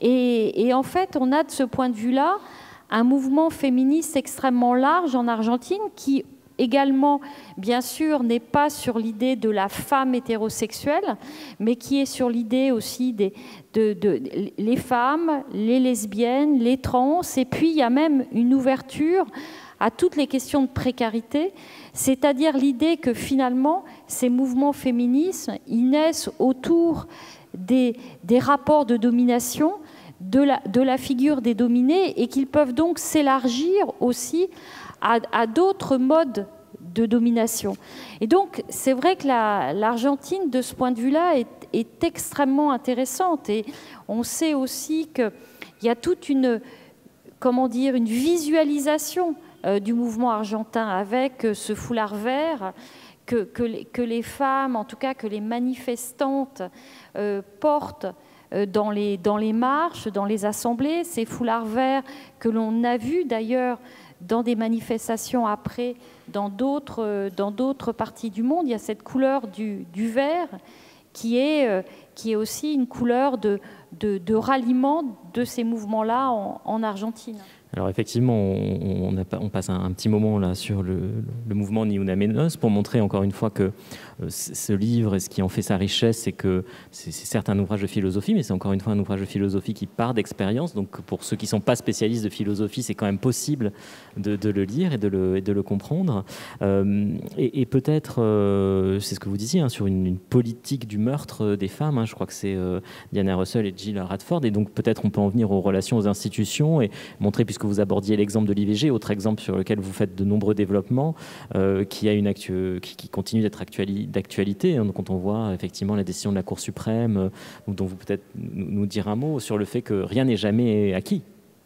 Et, et en fait, on a de ce point de vue-là un mouvement féministe extrêmement large en Argentine qui également, bien sûr, n'est pas sur l'idée de la femme hétérosexuelle, mais qui est sur l'idée aussi des de, de, les femmes, les lesbiennes, les trans, et puis il y a même une ouverture à toutes les questions de précarité, c'est-à-dire l'idée que finalement, ces mouvements féministes, ils naissent autour des, des rapports de domination, de la, de la figure des dominés, et qu'ils peuvent donc s'élargir aussi à, à d'autres modes de domination. Et donc, c'est vrai que l'Argentine, de ce point de vue-là, est, est extrêmement intéressante. Et on sait aussi qu'il y a toute une, comment dire, une visualisation euh, du mouvement argentin avec euh, ce foulard vert que, que, les, que les femmes, en tout cas que les manifestantes, euh, portent euh, dans les, dans les marches, dans les assemblées. Ces foulards verts que l'on a vus d'ailleurs dans des manifestations après, dans d'autres dans d'autres parties du monde. Il y a cette couleur du, du vert qui est, euh, qui est aussi une couleur de, de, de ralliement de ces mouvements-là en, en Argentine. Alors effectivement, on, on, a, on passe un, un petit moment là sur le, le mouvement Ni Una Menos pour montrer encore une fois que euh, ce livre, et ce qui en fait sa richesse, c'est que c'est certes un ouvrage de philosophie, mais c'est encore une fois un ouvrage de philosophie qui part d'expérience. Donc pour ceux qui ne sont pas spécialistes de philosophie, c'est quand même possible de, de le lire et de le, et de le comprendre. Euh, et et peut-être, euh, c'est ce que vous disiez, hein, sur une, une politique du meurtre des femmes. Hein, je crois que c'est euh, Diana Russell et Jill Radford. Et donc peut-être on peut en venir aux relations aux institutions et montrer, puisque que vous abordiez l'exemple de l'I V G, autre exemple sur lequel vous faites de nombreux développements, euh, qui, a une actu qui, qui continue d'être d'actualité. Hein, quand on voit effectivement la décision de la Cour suprême, euh, dont vous peut-être nous dire un mot sur le fait que rien n'est jamais acquis.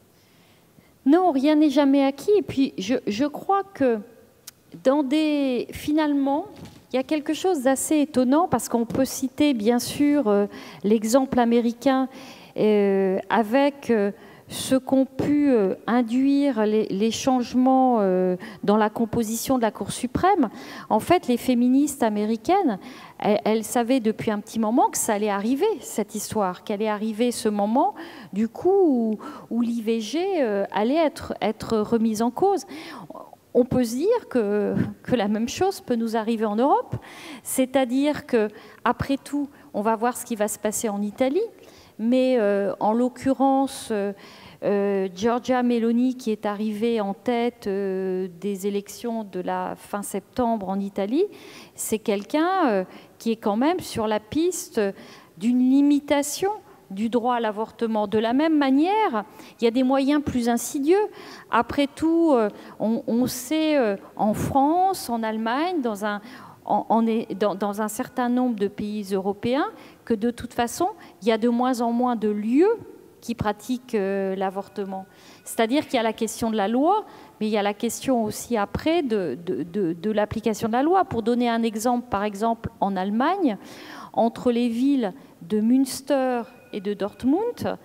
Non, rien n'est jamais acquis. Et puis je, je crois que dans des, finalement, il y a quelque chose d'assez étonnant parce qu'on peut citer bien sûr euh, l'exemple américain euh, avec euh, ce qu'ont pu euh, induire les, les changements euh, dans la composition de la Cour suprême. En fait, les féministes américaines, elles, elles savaient depuis un petit moment que ça allait arriver, cette histoire, qu'allait arriver ce moment, du coup, où, où l'I V G euh, allait être, être remise en cause. On peut se dire que, que la même chose peut nous arriver en Europe, c'est-à-dire qu'après tout, on va voir ce qui va se passer en Italie, mais euh, en l'occurrence, euh, euh, Giorgia Meloni, qui est arrivée en tête euh, des élections de la fin septembre en Italie, c'est quelqu'un euh, qui est quand même sur la piste d'une limitation du droit à l'avortement. De la même manière, il y a des moyens plus insidieux. Après tout, on, on sait euh, en France, en Allemagne, dans un, en, en, dans, dans un certain nombre de pays européens, que de toute façon, il y a de moins en moins de lieux qui pratiquent euh, l'avortement. C'est-à-dire qu'il y a la question de la loi, mais il y a la question aussi après de, de, de, de l'application de la loi. Pour donner un exemple, par exemple, en Allemagne, entre les villes de Münster et de Dortmund,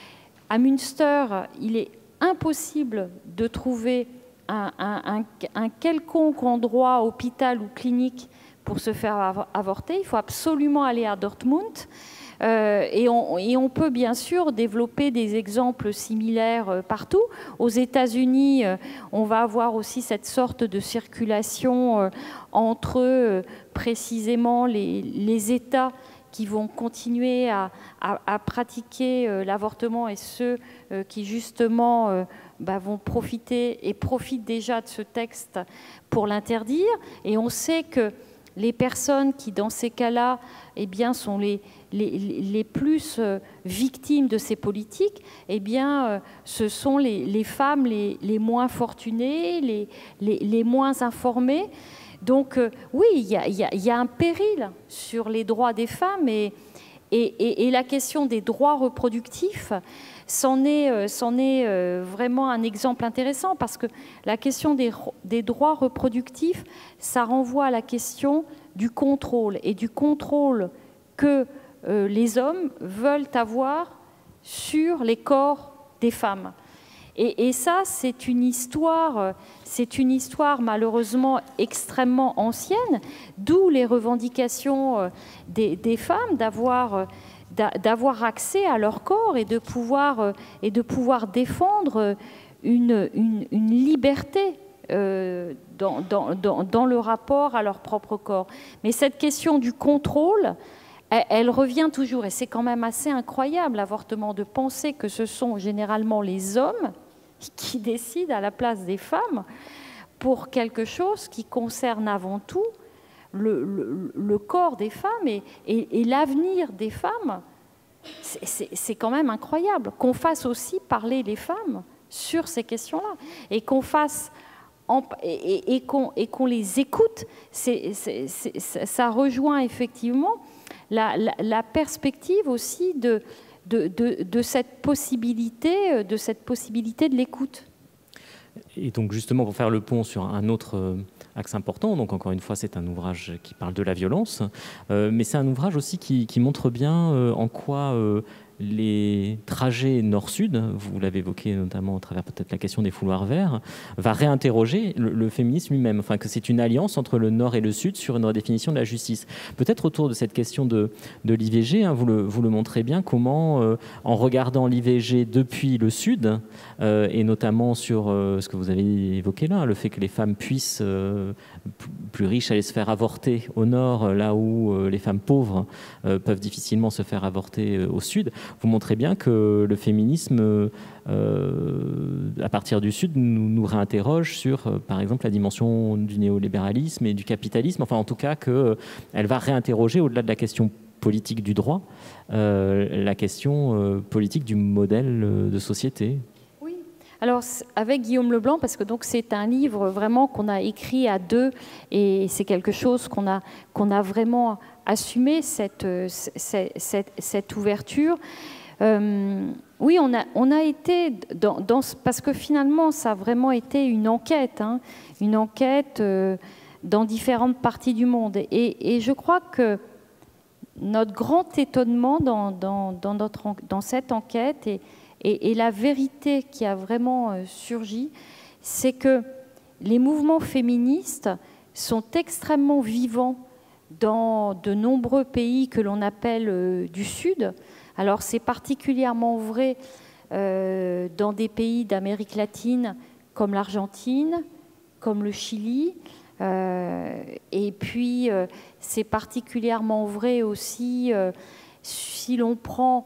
à Münster, il est impossible de trouver un, un, un, un quelconque endroit, hôpital ou clinique pour se faire avorter. Il faut absolument aller à Dortmund. Euh, et, on, et on peut bien sûr développer des exemples similaires euh, partout. Aux États-Unis, euh, on va avoir aussi cette sorte de circulation euh, entre euh, précisément les, les États qui vont continuer à, à, à pratiquer euh, l'avortement et ceux euh, qui justement euh, bah, vont profiter et profitent déjà de ce texte pour l'interdire. Et on sait que les personnes qui, dans ces cas-là, eh bien, sont les, les, les plus euh, victimes de ces politiques, eh bien, euh, ce sont les, les femmes les, les moins fortunées, les, les, les moins informées. Donc euh, oui, il y, y, y a un péril sur les droits des femmes et, et, et, et la question des droits reproductifs, c'en est, euh, c'en est euh, vraiment un exemple intéressant parce que la question des, des droits reproductifs, ça renvoie à la question du contrôle et du contrôle que euh, les hommes veulent avoir sur les corps des femmes. Et, et ça, c'est une histoire, c'est une histoire malheureusement extrêmement ancienne, d'où les revendications des, des femmes d'avoir, d'avoir accès à leur corps et de pouvoir, et de pouvoir défendre une, une, une liberté euh, dans, dans, dans, dans le rapport à leur propre corps. Mais cette question du contrôle, elle, elle revient toujours, et c'est quand même assez incroyable, l'avortement, de penser que ce sont généralement les hommes qui décident à la place des femmes pour quelque chose qui concerne avant tout le, le, le corps des femmes et, et, et l'avenir des femmes. C'est quand même incroyable qu'on fasse aussi parler les femmes sur ces questions-là et qu'on fasse en, et, et qu'on et qu'on les écoute. C'est, c'est, c'est, ça rejoint effectivement la, la, la perspective aussi de De, de, de cette possibilité, de cette possibilité de l'écoute. Et donc justement, pour faire le pont sur un autre axe important, donc encore une fois, c'est un ouvrage qui parle de la violence, euh, mais c'est un ouvrage aussi qui, qui montre bien euh, en quoi euh, les trajets nord-sud, vous l'avez évoqué notamment à travers peut-être la question des fouloirs verts, va réinterroger le, le féminisme lui-même, enfin que c'est une alliance entre le nord et le sud sur une redéfinition de la justice. Peut-être autour de cette question de, de l'I V G, hein, vous, le, vous le montrez bien, comment euh, en regardant l'I V G depuis le sud, euh, et notamment sur euh, ce que vous avez évoqué là, le fait que les femmes puissent, euh, plus riches, aller se faire avorter au nord, là où euh, les femmes pauvres euh, peuvent difficilement se faire avorter euh, au sud, vous montrez bien que le féminisme, euh, à partir du Sud, nous, nous réinterroge sur, euh, par exemple, la dimension du néolibéralisme et du capitalisme. Enfin, en tout cas, qu'elle euh, va réinterroger, au-delà de la question politique du droit, euh, la question euh, politique du modèle de société. Oui. Alors, avec Guillaume Leblanc, parce que donc c'est un livre vraiment qu'on a écrit à deux, et c'est quelque chose qu'on a, qu'on a vraiment assumé, cette, cette, cette, cette ouverture. Euh, oui, on a, on a été dans, dans, parce que finalement, ça a vraiment été une enquête, hein, une enquête euh, dans différentes parties du monde. Et, et je crois que notre grand étonnement dans, dans, dans, notre, dans cette enquête et, et, et la vérité qui a vraiment surgi, c'est que les mouvements féministes sont extrêmement vivants dans de nombreux pays que l'on appelle euh, du Sud. Alors c'est particulièrement vrai euh, dans des pays d'Amérique latine comme l'Argentine, comme le Chili, euh, et puis euh, c'est particulièrement vrai aussi euh, si l'on prend,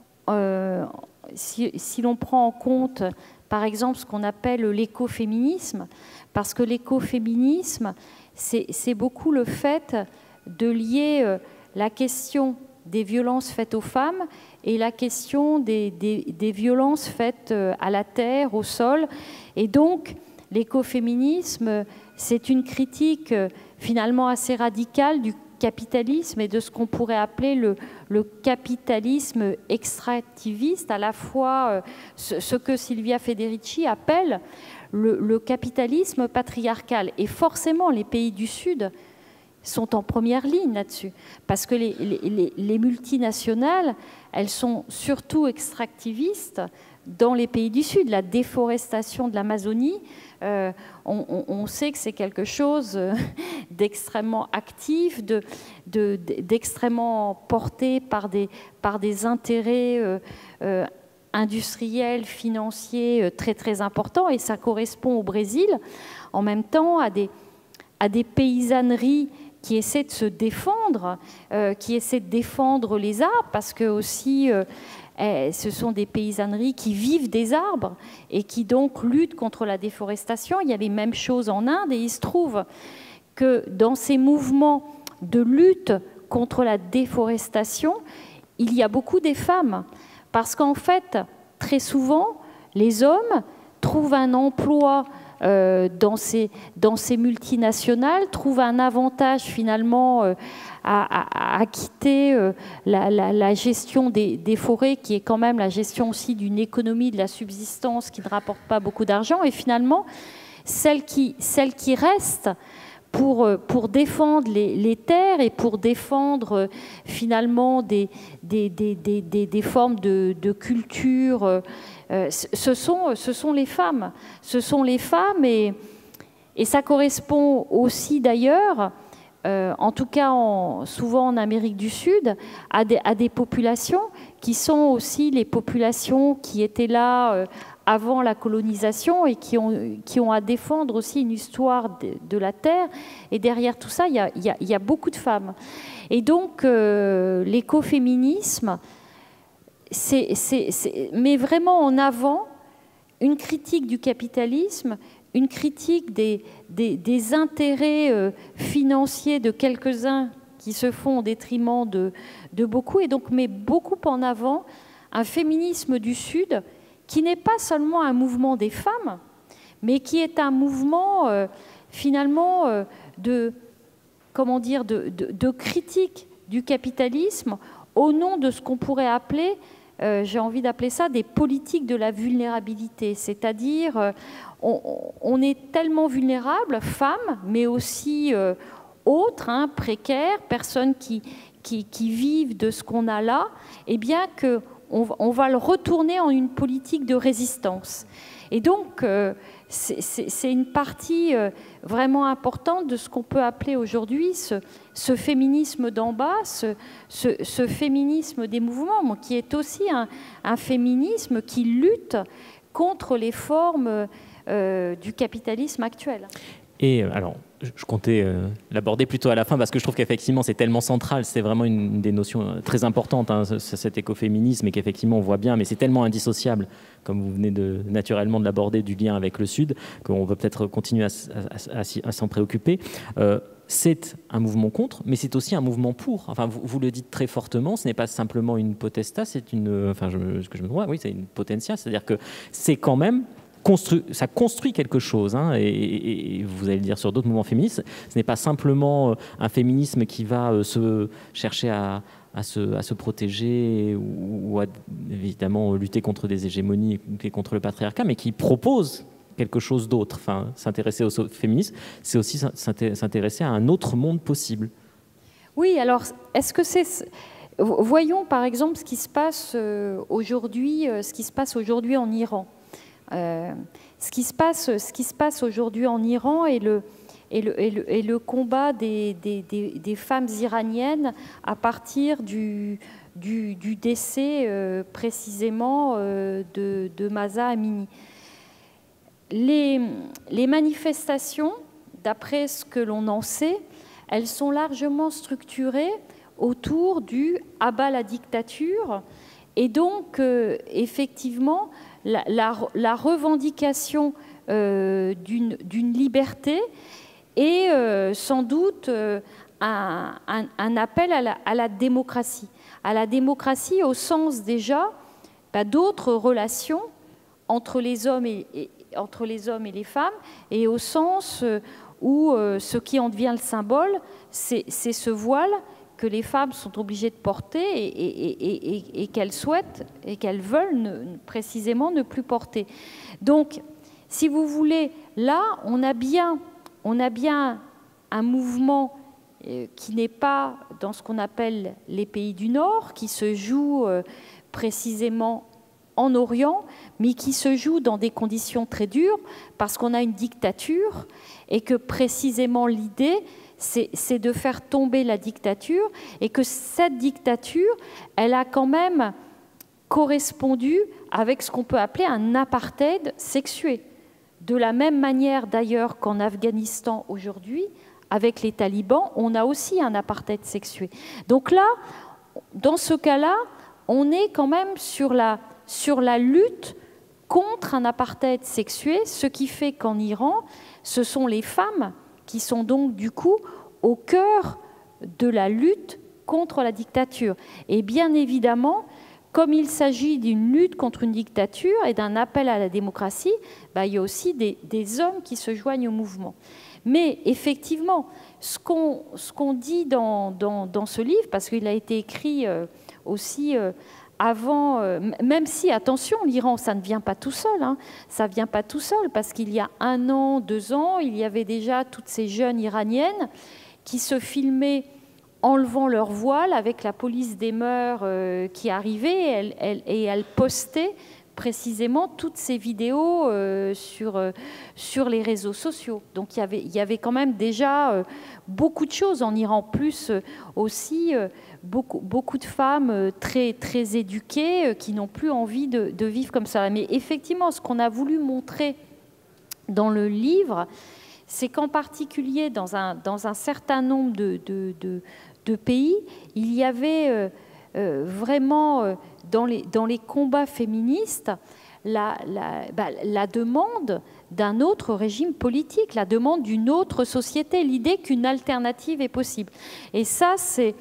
euh, si, si l'on prend en compte par exemple ce qu'on appelle l'écoféminisme, parce que l'écoféminisme, c'est beaucoup le fait de lier euh, la question des violences faites aux femmes et la question des, des, des violences faites euh, à la terre, au sol. Et donc, l'écoféminisme, c'est une critique euh, finalement assez radicale du capitalisme et de ce qu'on pourrait appeler le, le capitalisme extractiviste, à la fois euh, ce, ce que Silvia Federici appelle le, le capitalisme patriarcal. Et forcément, les pays du Sud sont en première ligne là-dessus, parce que les, les, les multinationales, elles sont surtout extractivistes dans les pays du Sud. La déforestation de l'Amazonie, euh, on, on, on sait que c'est quelque chose d'extrêmement actif, de, de, d'extrêmement porté par des, par des intérêts euh, euh, industriels, financiers euh, très très importants, et ça correspond au Brésil, en même temps à des, à des paysanneries qui essaient de se défendre, euh, qui essaient de défendre les arbres, parce que aussi euh, eh, ce sont des paysanneries qui vivent des arbres et qui donc luttent contre la déforestation. Il y a les mêmes choses en Inde, et il se trouve que dans ces mouvements de lutte contre la déforestation, il y a beaucoup des femmes, parce qu'en fait, très souvent, les hommes trouvent un emploi Euh, dans, ces, dans ces multinationales, trouvent un avantage finalement euh, à, à, à quitter euh, la, la, la gestion des, des forêts, qui est quand même la gestion aussi d'une économie de la subsistance qui ne rapporte pas beaucoup d'argent, et finalement, celles qui, celles qui restent pour, pour défendre les, les terres et pour défendre euh, finalement des, des, des, des, des, des formes de, de culture, euh, Euh, ce, sont, ce sont les femmes. Ce sont les femmes, et, et ça correspond aussi d'ailleurs, euh, en tout cas en, souvent en Amérique du Sud, à des, à des populations qui sont aussi les populations qui étaient là euh, avant la colonisation et qui ont, qui ont à défendre aussi une histoire de, de la terre. Et derrière tout ça, il y a, il y a, il y a beaucoup de femmes. Et donc, euh, l'écoféminisme, C'est, c'est, c'est, met vraiment en avant une critique du capitalisme, une critique des, des, des intérêts euh, financiers de quelques-uns qui se font au détriment de, de beaucoup, et donc met beaucoup en avant un féminisme du Sud qui n'est pas seulement un mouvement des femmes, mais qui est un mouvement euh, finalement euh, de, comment dire, de, de, de critique du capitalisme au nom de ce qu'on pourrait appeler, euh, j'ai envie d'appeler ça des politiques de la vulnérabilité. C'est-à-dire, euh, on, on est tellement vulnérable, femmes, mais aussi euh, autres, hein, précaires, personnes qui, qui, qui vivent de ce qu'on a là, et bien qu'on on va le retourner en une politique de résistance. Et donc, euh, c'est une partie euh, vraiment importante de ce qu'on peut appeler aujourd'hui ce, ce féminisme d'en bas, ce, ce, ce féminisme des mouvements, qui est aussi un, un féminisme qui lutte contre les formes euh, du capitalisme actuel. Et alors, je comptais euh, l'aborder plutôt à la fin parce que je trouve qu'effectivement c'est tellement central, c'est vraiment une des notions très importantes, hein, cet écoféminisme, et qu'effectivement on voit bien, mais c'est tellement indissociable, comme vous venez de, naturellement de l'aborder, du lien avec le Sud, qu'on va peut-être continuer à, à, à, à s'en préoccuper. Euh, c'est un mouvement contre, mais c'est aussi un mouvement pour. Enfin, vous, vous le dites très fortement, ce n'est pas simplement une potestas, c'est une, enfin, je, ce que je me vois, oui, c'est une potentia, c'est-à-dire que c'est quand même Constru, ça construit quelque chose, hein, et, et, et vous allez le dire sur d'autres mouvements féministes, ce n'est pas simplement un féminisme qui va euh, se chercher à, à, se, à se protéger ou, ou à évidemment lutter contre des hégémonies et contre le patriarcat, mais qui propose quelque chose d'autre. Enfin, s'intéresser au féminisme, c'est aussi s'intéresser à un autre monde possible. Oui, alors, est-ce que c'est... Voyons par exemple ce qui se passe aujourd'hui, ce qui se passe aujourd'hui en Iran. Euh, ce qui se passe, ce qui se passe aujourd'hui en Iran et le, et le, et le, et le combat des, des, des, des femmes iraniennes à partir du, du, du décès euh, précisément euh, de, de Mahsa Amini. Les, les manifestations, d'après ce que l'on en sait, elles sont largement structurées autour du « à bas la dictature » et donc, euh, effectivement, la, la, la revendication euh, d'une d'une liberté et euh, sans doute euh, un, un, un appel à la, à la démocratie. À la démocratie au sens déjà bah, d'autres relations entre les hommes et, et, entre les hommes et les femmes et au sens où euh, ce qui en devient le symbole, c'est ce voile que les femmes sont obligées de porter et, et, et, et, et qu'elles souhaitent et qu'elles veulent ne, précisément ne plus porter. Donc, si vous voulez, là, on a bien, on a bien un mouvement euh, qui n'est pas dans ce qu'on appelle les pays du Nord, qui se joue euh, précisément en Orient, mais qui se joue dans des conditions très dures parce qu'on a une dictature et que précisément l'idée, c'est de faire tomber la dictature et que cette dictature, elle a quand même correspondu avec ce qu'on peut appeler un apartheid sexué. De la même manière d'ailleurs qu'en Afghanistan aujourd'hui, avec les talibans, on a aussi un apartheid sexué. Donc là, dans ce cas-là, on est quand même sur la, sur la lutte contre un apartheid sexué, ce qui fait qu'en Iran, ce sont les femmes qui sont donc du coup au cœur de la lutte contre la dictature. Et bien évidemment, comme il s'agit d'une lutte contre une dictature et d'un appel à la démocratie, bah, il y a aussi des, des hommes qui se joignent au mouvement. Mais effectivement, ce qu'on ce qu'on dit dans, dans, dans ce livre, parce qu'il a été écrit euh, aussi euh, avant, euh, même si, attention, l'Iran, ça ne vient pas tout seul, hein, ça ne vient pas tout seul, parce qu'il y a un an, deux ans, il y avait déjà toutes ces jeunes iraniennes qui se filmaient enlevant leur voile avec la police des mœurs euh, qui arrivait et elles, elles, et elles postaient précisément toutes ces vidéos euh, sur, euh, sur les réseaux sociaux. Donc il y avait, il y avait quand même déjà euh, beaucoup de choses en Iran, plus euh, aussi euh, beaucoup, beaucoup de femmes euh, très, très éduquées euh, qui n'ont plus envie de, de vivre comme ça. Mais effectivement, ce qu'on a voulu montrer dans le livre, c'est qu'en particulier dans un, dans un certain nombre de, de, de, de pays, il y avait euh, euh, vraiment, euh, dans, les, dans les combats féministes, la, la, bah, la demande d'un autre régime politique, la demande d'une autre société, l'idée qu'une alternative est possible. Et ça, c'est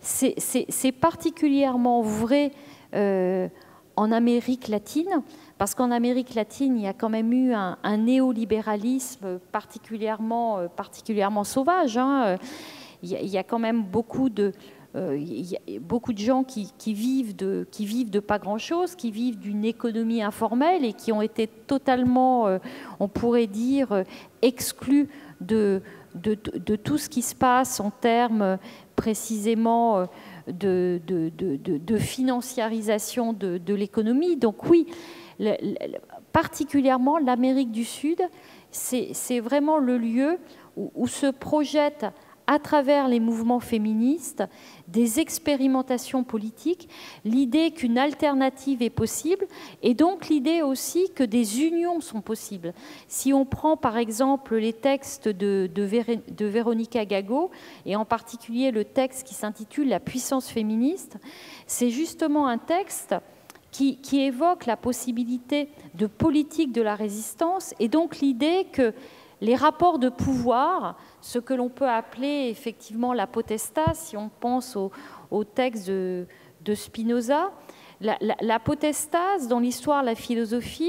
particulièrement vrai euh, en Amérique latine, parce qu'en Amérique latine, il y a quand même eu un, un néolibéralisme particulièrement, euh, particulièrement sauvage. Hein. Il, y a, il y a quand même beaucoup de, euh, il y a beaucoup de gens qui, qui, vivent de, qui vivent de pas grand-chose, qui vivent d'une économie informelle et qui ont été totalement, euh, on pourrait dire, euh, exclus de, de, de, de tout ce qui se passe en termes euh, précisément euh, de, de, de, de, de financiarisation de, de l'économie. Donc oui, Le, le, particulièrement l'Amérique du Sud, c'est vraiment le lieu où, où se projettent à travers les mouvements féministes des expérimentations politiques, l'idée qu'une alternative est possible et donc l'idée aussi que des unions sont possibles. Si on prend par exemple les textes de, de, Vér de Véronica Gago et en particulier le texte qui s'intitule « La puissance féministe », c'est justement un texte Qui, qui évoque la possibilité de politique de la résistance et donc l'idée que les rapports de pouvoir, ce que l'on peut appeler effectivement la potestas, si on pense au, au texte de, de Spinoza, la, la, la potestas dans l'histoire de la philosophie,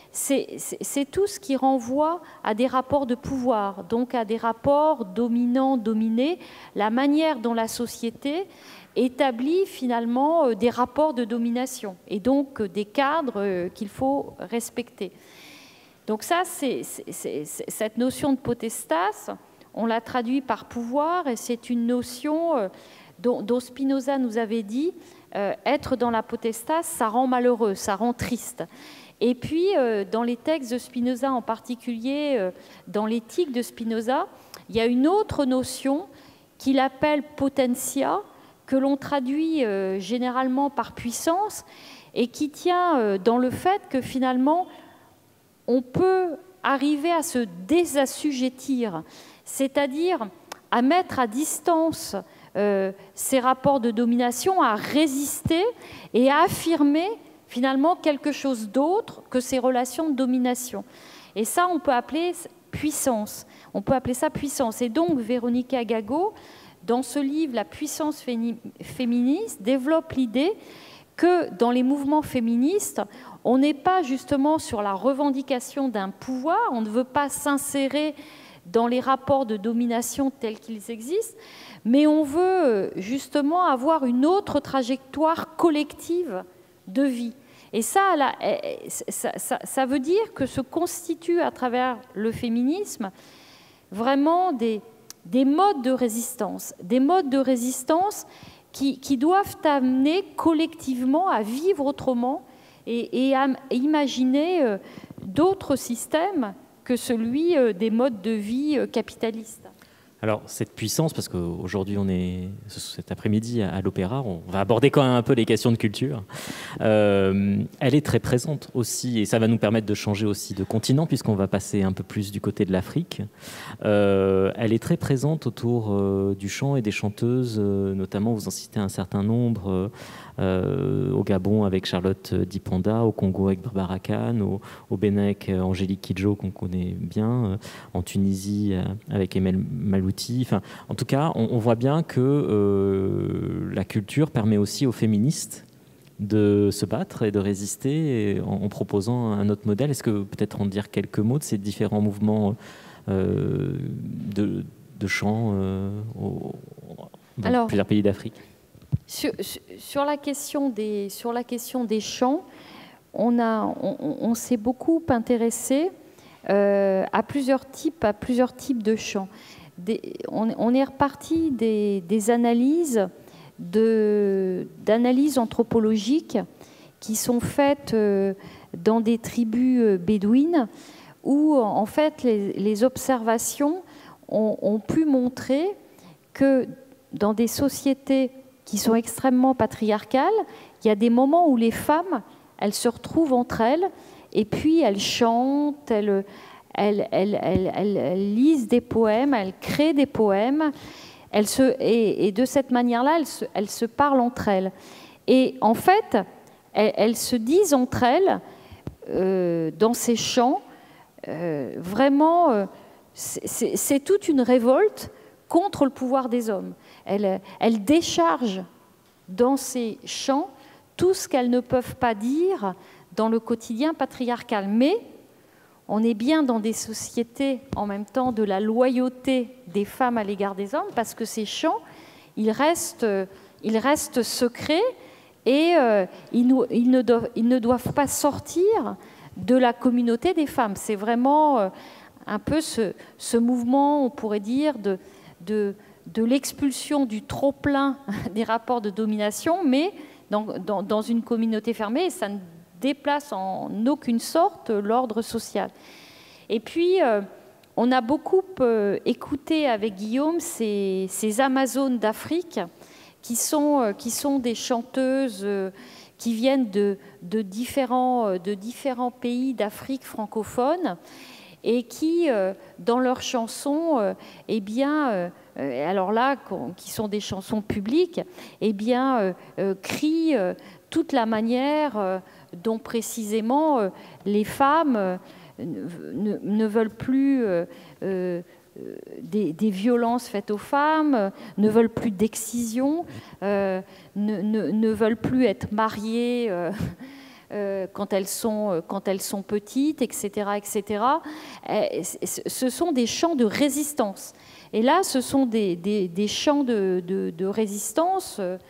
c'est tout ce qui renvoie à des rapports de pouvoir, donc à des rapports dominants-dominés, la manière dont la société établit finalement des rapports de domination et donc des cadres qu'il faut respecter. Donc ça, c'est, c'est, c'est, cette notion de potestas, on l'a traduit par pouvoir, et c'est une notion euh, dont, dont Spinoza nous avait dit, euh, être dans la potestas, ça rend malheureux, ça rend triste. Et puis, euh, dans les textes de Spinoza, en particulier euh, dans l'éthique de Spinoza, il y a une autre notion qu'il appelle potentia, que l'on traduit euh, généralement par puissance, et qui tient euh, dans le fait que finalement, on peut arriver à se désassujettir, c'est-à-dire à mettre à distance euh, ces rapports de domination, à résister et à affirmer finalement quelque chose d'autre que ces relations de domination. Et ça, on peut appeler puissance. On peut appeler ça puissance. Et donc, Véronica Gago, dans ce livre, La puissance féministe, développe l'idée que dans les mouvements féministes, on n'est pas justement sur la revendication d'un pouvoir, on ne veut pas s'insérer dans les rapports de domination tels qu'ils existent, mais on veut justement avoir une autre trajectoire collective de vie. Et ça, là, ça, ça, ça veut dire que se constituent à travers le féminisme vraiment des, des modes de résistance, des modes de résistance qui, qui doivent amener collectivement à vivre autrement et, et à imaginer euh, d'autres systèmes que celui euh, des modes de vie euh, capitalistes. Alors, cette puissance, parce qu'aujourd'hui, on est cet après-midi à l'Opéra, on va aborder quand même un peu les questions de culture. Euh, elle est très présente aussi, et ça va nous permettre de changer aussi de continent, puisqu'on va passer un peu plus du côté de l'Afrique. Euh, elle est très présente autour euh, du chant et des chanteuses, euh, notamment, vous en citez un certain nombre, euh, au Gabon avec Charlotte Dipanda, au Congo avec Barbara Khan, au, au Bénin avec Angélique Kidjo, qu'on connaît bien, euh, en Tunisie euh, avec Emel Malouti. Enfin, en tout cas, on, on voit bien que euh, la culture permet aussi aux féministes de se battre et de résister en, en proposant un autre modèle. Est-ce que peut-être en dire quelques mots de ces différents mouvements euh, de, de chant euh, au, dans Alors, plusieurs pays d'Afrique? Sur, sur, la question des, sur la question des chants, on, a, on, on s'est beaucoup intéressé euh, à, plusieurs types, à plusieurs types de chants. Des, on, on est reparti des, des analyses de, d'analyses anthropologiques qui sont faites euh, dans des tribus bédouines où en fait les, les observations ont, ont pu montrer que dans des sociétés qui sont extrêmement patriarcales, il y a des moments où les femmes, elles se retrouvent entre elles et puis elles chantent, elles, elles, elles, elles, elles, elles lisent des poèmes, elles créent des poèmes, elles se, et, et de cette manière-là, elles se, elles se parlent entre elles. Et en fait, elles, elles se disent entre elles, euh, dans ces chants, euh, vraiment, euh, c'est, c'est toute une révolte contre le pouvoir des hommes. Elles, elles déchargent dans ces chants tout ce qu'elles ne peuvent pas dire dans le quotidien patriarcal. Mais on est bien dans des sociétés, en même temps, de la loyauté des femmes à l'égard des hommes, parce que ces chants, ils restent, ils restent secrets et euh, ils, nous, ils, ne doivent, ils ne doivent pas sortir de la communauté des femmes. C'est vraiment euh, un peu ce, ce mouvement, on pourrait dire, de... de de l'expulsion du trop-plein des rapports de domination, mais dans, dans, dans une communauté fermée, ça ne déplace en aucune sorte l'ordre social. Et puis, euh, on a beaucoup euh, écouté avec Guillaume ces, ces Amazones d'Afrique, qui sont, euh, qui sont des chanteuses euh, qui viennent de, de, différents, de différents pays d'Afrique francophone, et qui, euh, dans leurs chansons, euh, eh bien... Euh, alors là, qui sont des chansons publiques, eh bien, euh, euh, crient euh, toute la manière euh, dont précisément euh, les femmes euh, ne, ne veulent plus euh, euh, des, des violences faites aux femmes, euh, ne veulent plus d'excision, euh, ne, ne, ne veulent plus être mariées euh, euh, quand, elles sont, quand elles sont petites, et cetera, et cetera. Et ce sont des chants de résistance. Et là, ce sont des, des, des chants de, de, de résistance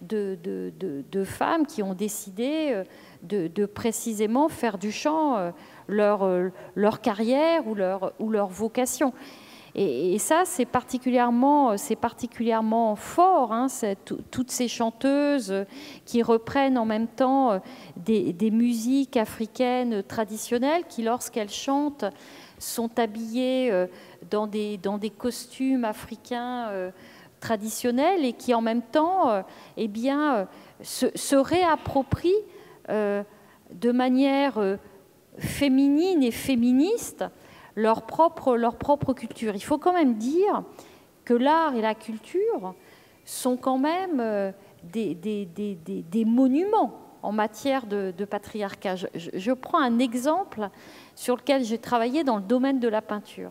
de, de, de, de femmes qui ont décidé de, de précisément faire du chant leur, leur carrière ou leur, ou leur vocation. Et, et ça, c'est particulièrement, c'est particulièrement fort, hein, toutes ces chanteuses qui reprennent en même temps des, des musiques africaines traditionnelles qui, lorsqu'elles chantent, sont habillées dans des, dans des costumes africains euh, traditionnels et qui, en même temps, euh, eh bien, euh, se, se réapproprient euh, de manière euh, féminine et féministe leur propre, leur propre culture. Il faut quand même dire que l'art et la culture sont quand même euh, des, des, des, des, des monuments en matière de, de patriarcat. Je, je, je prends un exemple sur lequel j'ai travaillé dans le domaine de la peinture.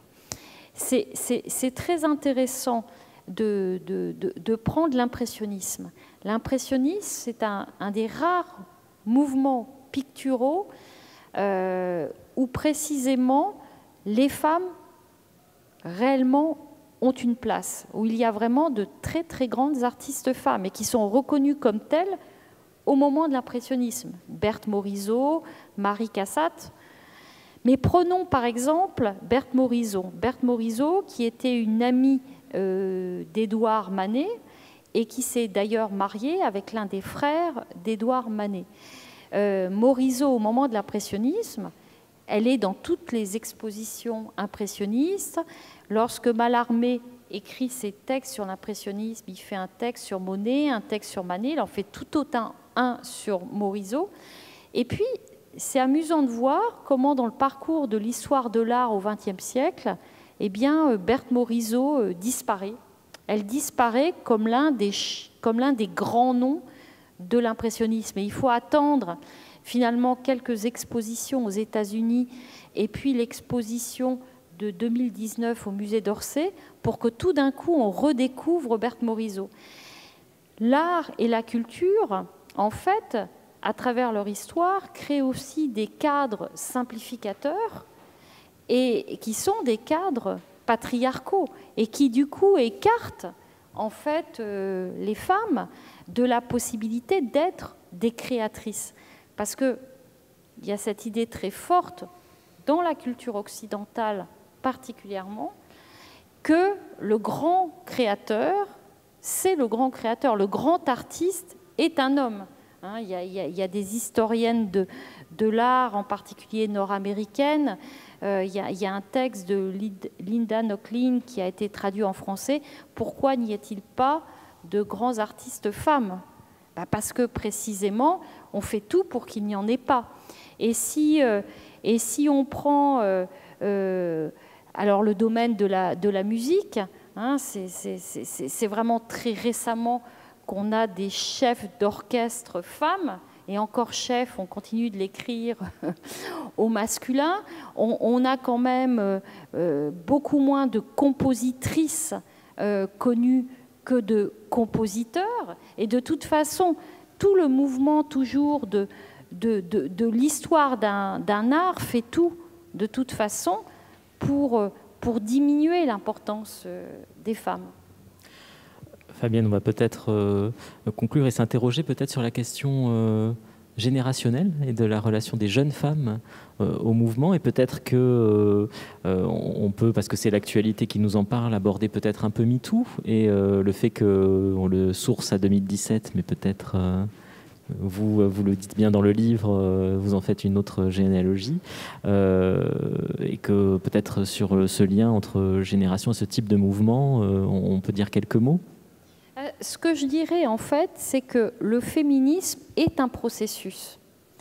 C'est très intéressant de, de, de, de prendre l'impressionnisme. L'impressionnisme, c'est un, un des rares mouvements picturaux euh, où précisément les femmes réellement ont une place, où il y a vraiment de très très grandes artistes femmes et qui sont reconnues comme telles au moment de l'impressionnisme. Berthe Morisot, Marie Cassatt. Mais prenons par exemple Berthe Morisot. Berthe Morisot, qui était une amie euh, d'Édouard Manet et qui s'est d'ailleurs mariée avec l'un des frères d'Édouard Manet. Euh, Morisot, au moment de l'impressionnisme, elle est dans toutes les expositions impressionnistes. Lorsque Mallarmé écrit ses textes sur l'impressionnisme, il fait un texte sur Monet, un texte sur Manet, il en fait tout autant un sur Morisot. Et puis, c'est amusant de voir comment, dans le parcours de l'histoire de l'art au vingtième siècle, eh bien, Berthe Morisot disparaît. Elle disparaît comme l'un des, comme l'un des grands noms de l'impressionnisme. Et il faut attendre finalement quelques expositions aux États-Unis et puis l'exposition de deux mille dix-neuf au musée d'Orsay pour que tout d'un coup on redécouvre Berthe Morisot. L'art et la culture, en fait, à travers leur histoire, créent aussi des cadres simplificateurs et qui sont des cadres patriarcaux et qui du coup écartent en fait euh, les femmes de la possibilité d'être des créatrices. Parce qu'il y a cette idée très forte, dans la culture occidentale particulièrement, que le grand créateur, c'est le grand créateur. Le grand artiste est un homme. Hein, il y a, il y a, il y a des historiennes de, de l'art, en particulier nord-américaines. Euh, il, y a, il y a un texte de Linda Nochlin qui a été traduit en français. Pourquoi n'y a-t-il pas de grands artistes femmes ? Ben parce que précisément, on fait tout pour qu'il n'y en ait pas. Et si, euh, et si on prend euh, euh, alors le domaine de la, de la musique, hein, c'est vraiment très récemment qu'on a des chefs d'orchestre femmes, et encore chefs, on continue de l'écrire au masculin. On, on a quand même euh, beaucoup moins de compositrices euh, connues que de compositeurs. Et de toute façon, tout le mouvement toujours de, de, de, de l'histoire d'un art fait tout, de toute façon, pour, pour diminuer l'importance des femmes. Fabienne, on va peut-être euh, conclure et s'interroger peut-être sur la question euh, générationnelle et de la relation des jeunes femmes euh, au mouvement, et peut-être que euh, on peut, parce que c'est l'actualité qui nous en parle, aborder peut-être un peu MeToo et euh, le fait qu'on le source à deux mille dix-sept, mais peut-être euh, vous, vous le dites bien dans le livre, euh, vous en faites une autre généalogie, euh, et que peut-être sur ce lien entre générations et ce type de mouvement, euh, on peut dire quelques mots. Ce que je dirais, en fait, c'est que le féminisme est un processus.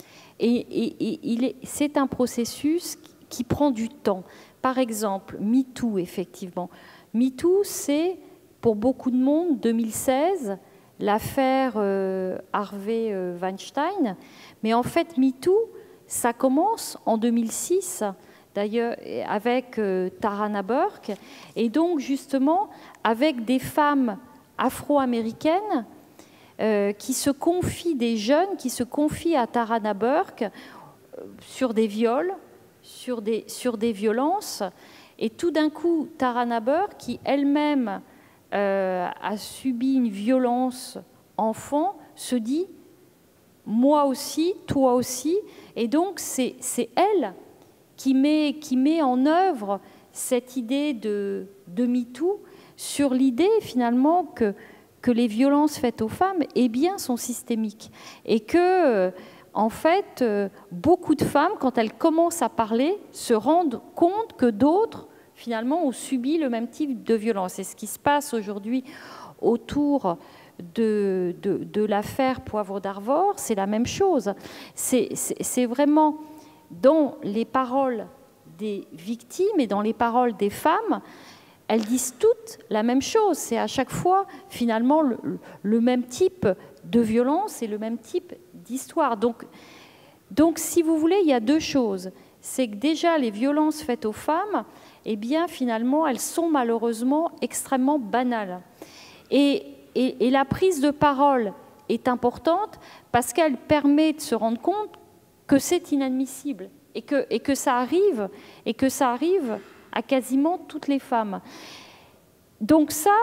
Et, et c'est un processus qui prend du temps. Par exemple, MeToo, effectivement. MeToo, c'est, pour beaucoup de monde, deux mille seize, l'affaire euh, Harvey euh, Weinstein. Mais en fait, MeToo, ça commence en deux mille six, d'ailleurs, avec euh, Tarana Burke. Et donc, justement, avec des femmes afro-américaines euh, qui se confient, des jeunes qui se confient à Tarana Burke euh, sur des viols, sur des, sur des violences. Et tout d'un coup, Tarana Burke, qui elle-même euh, a subi une violence enfant, se dit « moi aussi, toi aussi ». Et donc, c'est elle qui met, qui met en œuvre cette idée de, de MeToo sur l'idée, finalement, que, que les violences faites aux femmes, eh bien, sont systémiques. Et que, en fait, beaucoup de femmes, quand elles commencent à parler, se rendent compte que d'autres, finalement, ont subi le même type de violence. Et ce qui se passe aujourd'hui autour de, de, de l'affaire Poivre d'Arvor, c'est la même chose. C'est vraiment dans les paroles des victimes et dans les paroles des femmes, elles disent toutes la même chose. C'est à chaque fois, finalement, le, le même type de violence et le même type d'histoire. Donc, donc, si vous voulez, il y a deux choses. C'est que déjà, les violences faites aux femmes, eh bien, finalement, elles sont malheureusement extrêmement banales. Et, et, et la prise de parole est importante parce qu'elle permet de se rendre compte que c'est inadmissible et que, et que ça arrive, et que ça arrive à quasiment toutes les femmes. Donc ça,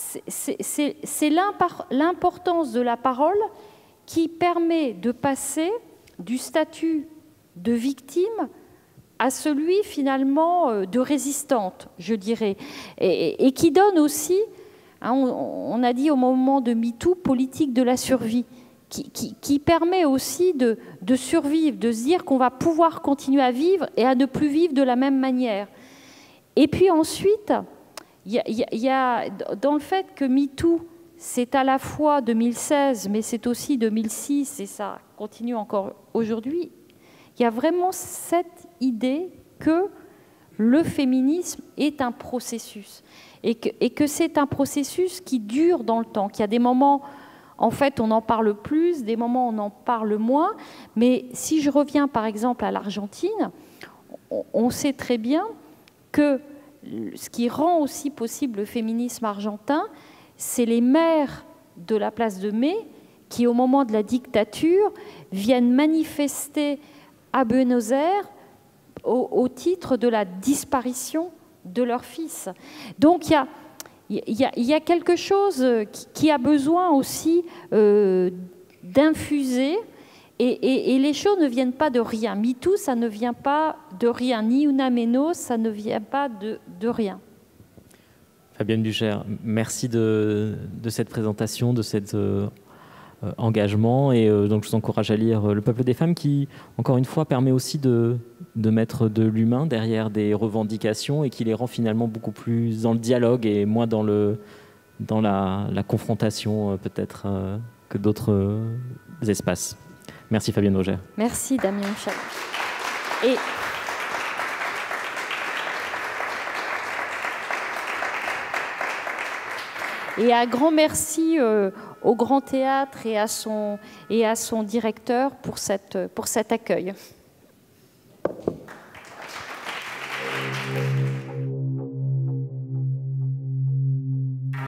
c'est l'importance de la parole qui permet de passer du statut de victime à celui finalement de résistante, je dirais, et, et qui donne aussi, hein, on, on a dit au moment de MeToo, politique de la survie, qui, qui, qui permet aussi de, de survivre, de se dire qu'on va pouvoir continuer à vivre et à ne plus vivre de la même manière. Et puis ensuite, il y a, y a, y a dans le fait que MeToo, c'est à la fois deux mille seize, mais c'est aussi deux mille six, et ça continue encore aujourd'hui, il y a vraiment cette idée que le féminisme est un processus, et que, et que c'est un processus qui dure dans le temps, qu'il y a des moments, en fait, on en parle plus, des moments on en parle moins, mais si je reviens par exemple à l'Argentine, on, on sait très bien que ce qui rend aussi possible le féminisme argentin, c'est les maires de la place de Mai qui, au moment de la dictature, viennent manifester à Buenos Aires au, au titre de la disparition de leur fils. Donc il y a, y a, y a quelque chose qui, qui a besoin aussi euh, d'infuser, et, et, et les choses ne viennent pas de rien. MeToo, ça ne vient pas de rien. Ni Una Menos, ça ne vient pas de, de rien. Fabienne Bucher, merci de, de cette présentation, de cet euh, engagement. Et euh, donc, je vous encourage à lire Le Peuple des femmes, qui, encore une fois, permet aussi de, de mettre de l'humain derrière des revendications et qui les rend finalement beaucoup plus dans le dialogue et moins dans, le, dans la, la confrontation, euh, peut-être, euh, que d'autres euh, espaces. Merci Fabienne Bucher. Merci Damien Chalon. Et Et un grand merci euh, au Grand Théâtre et à son, et à son directeur pour, cette, pour cet accueil.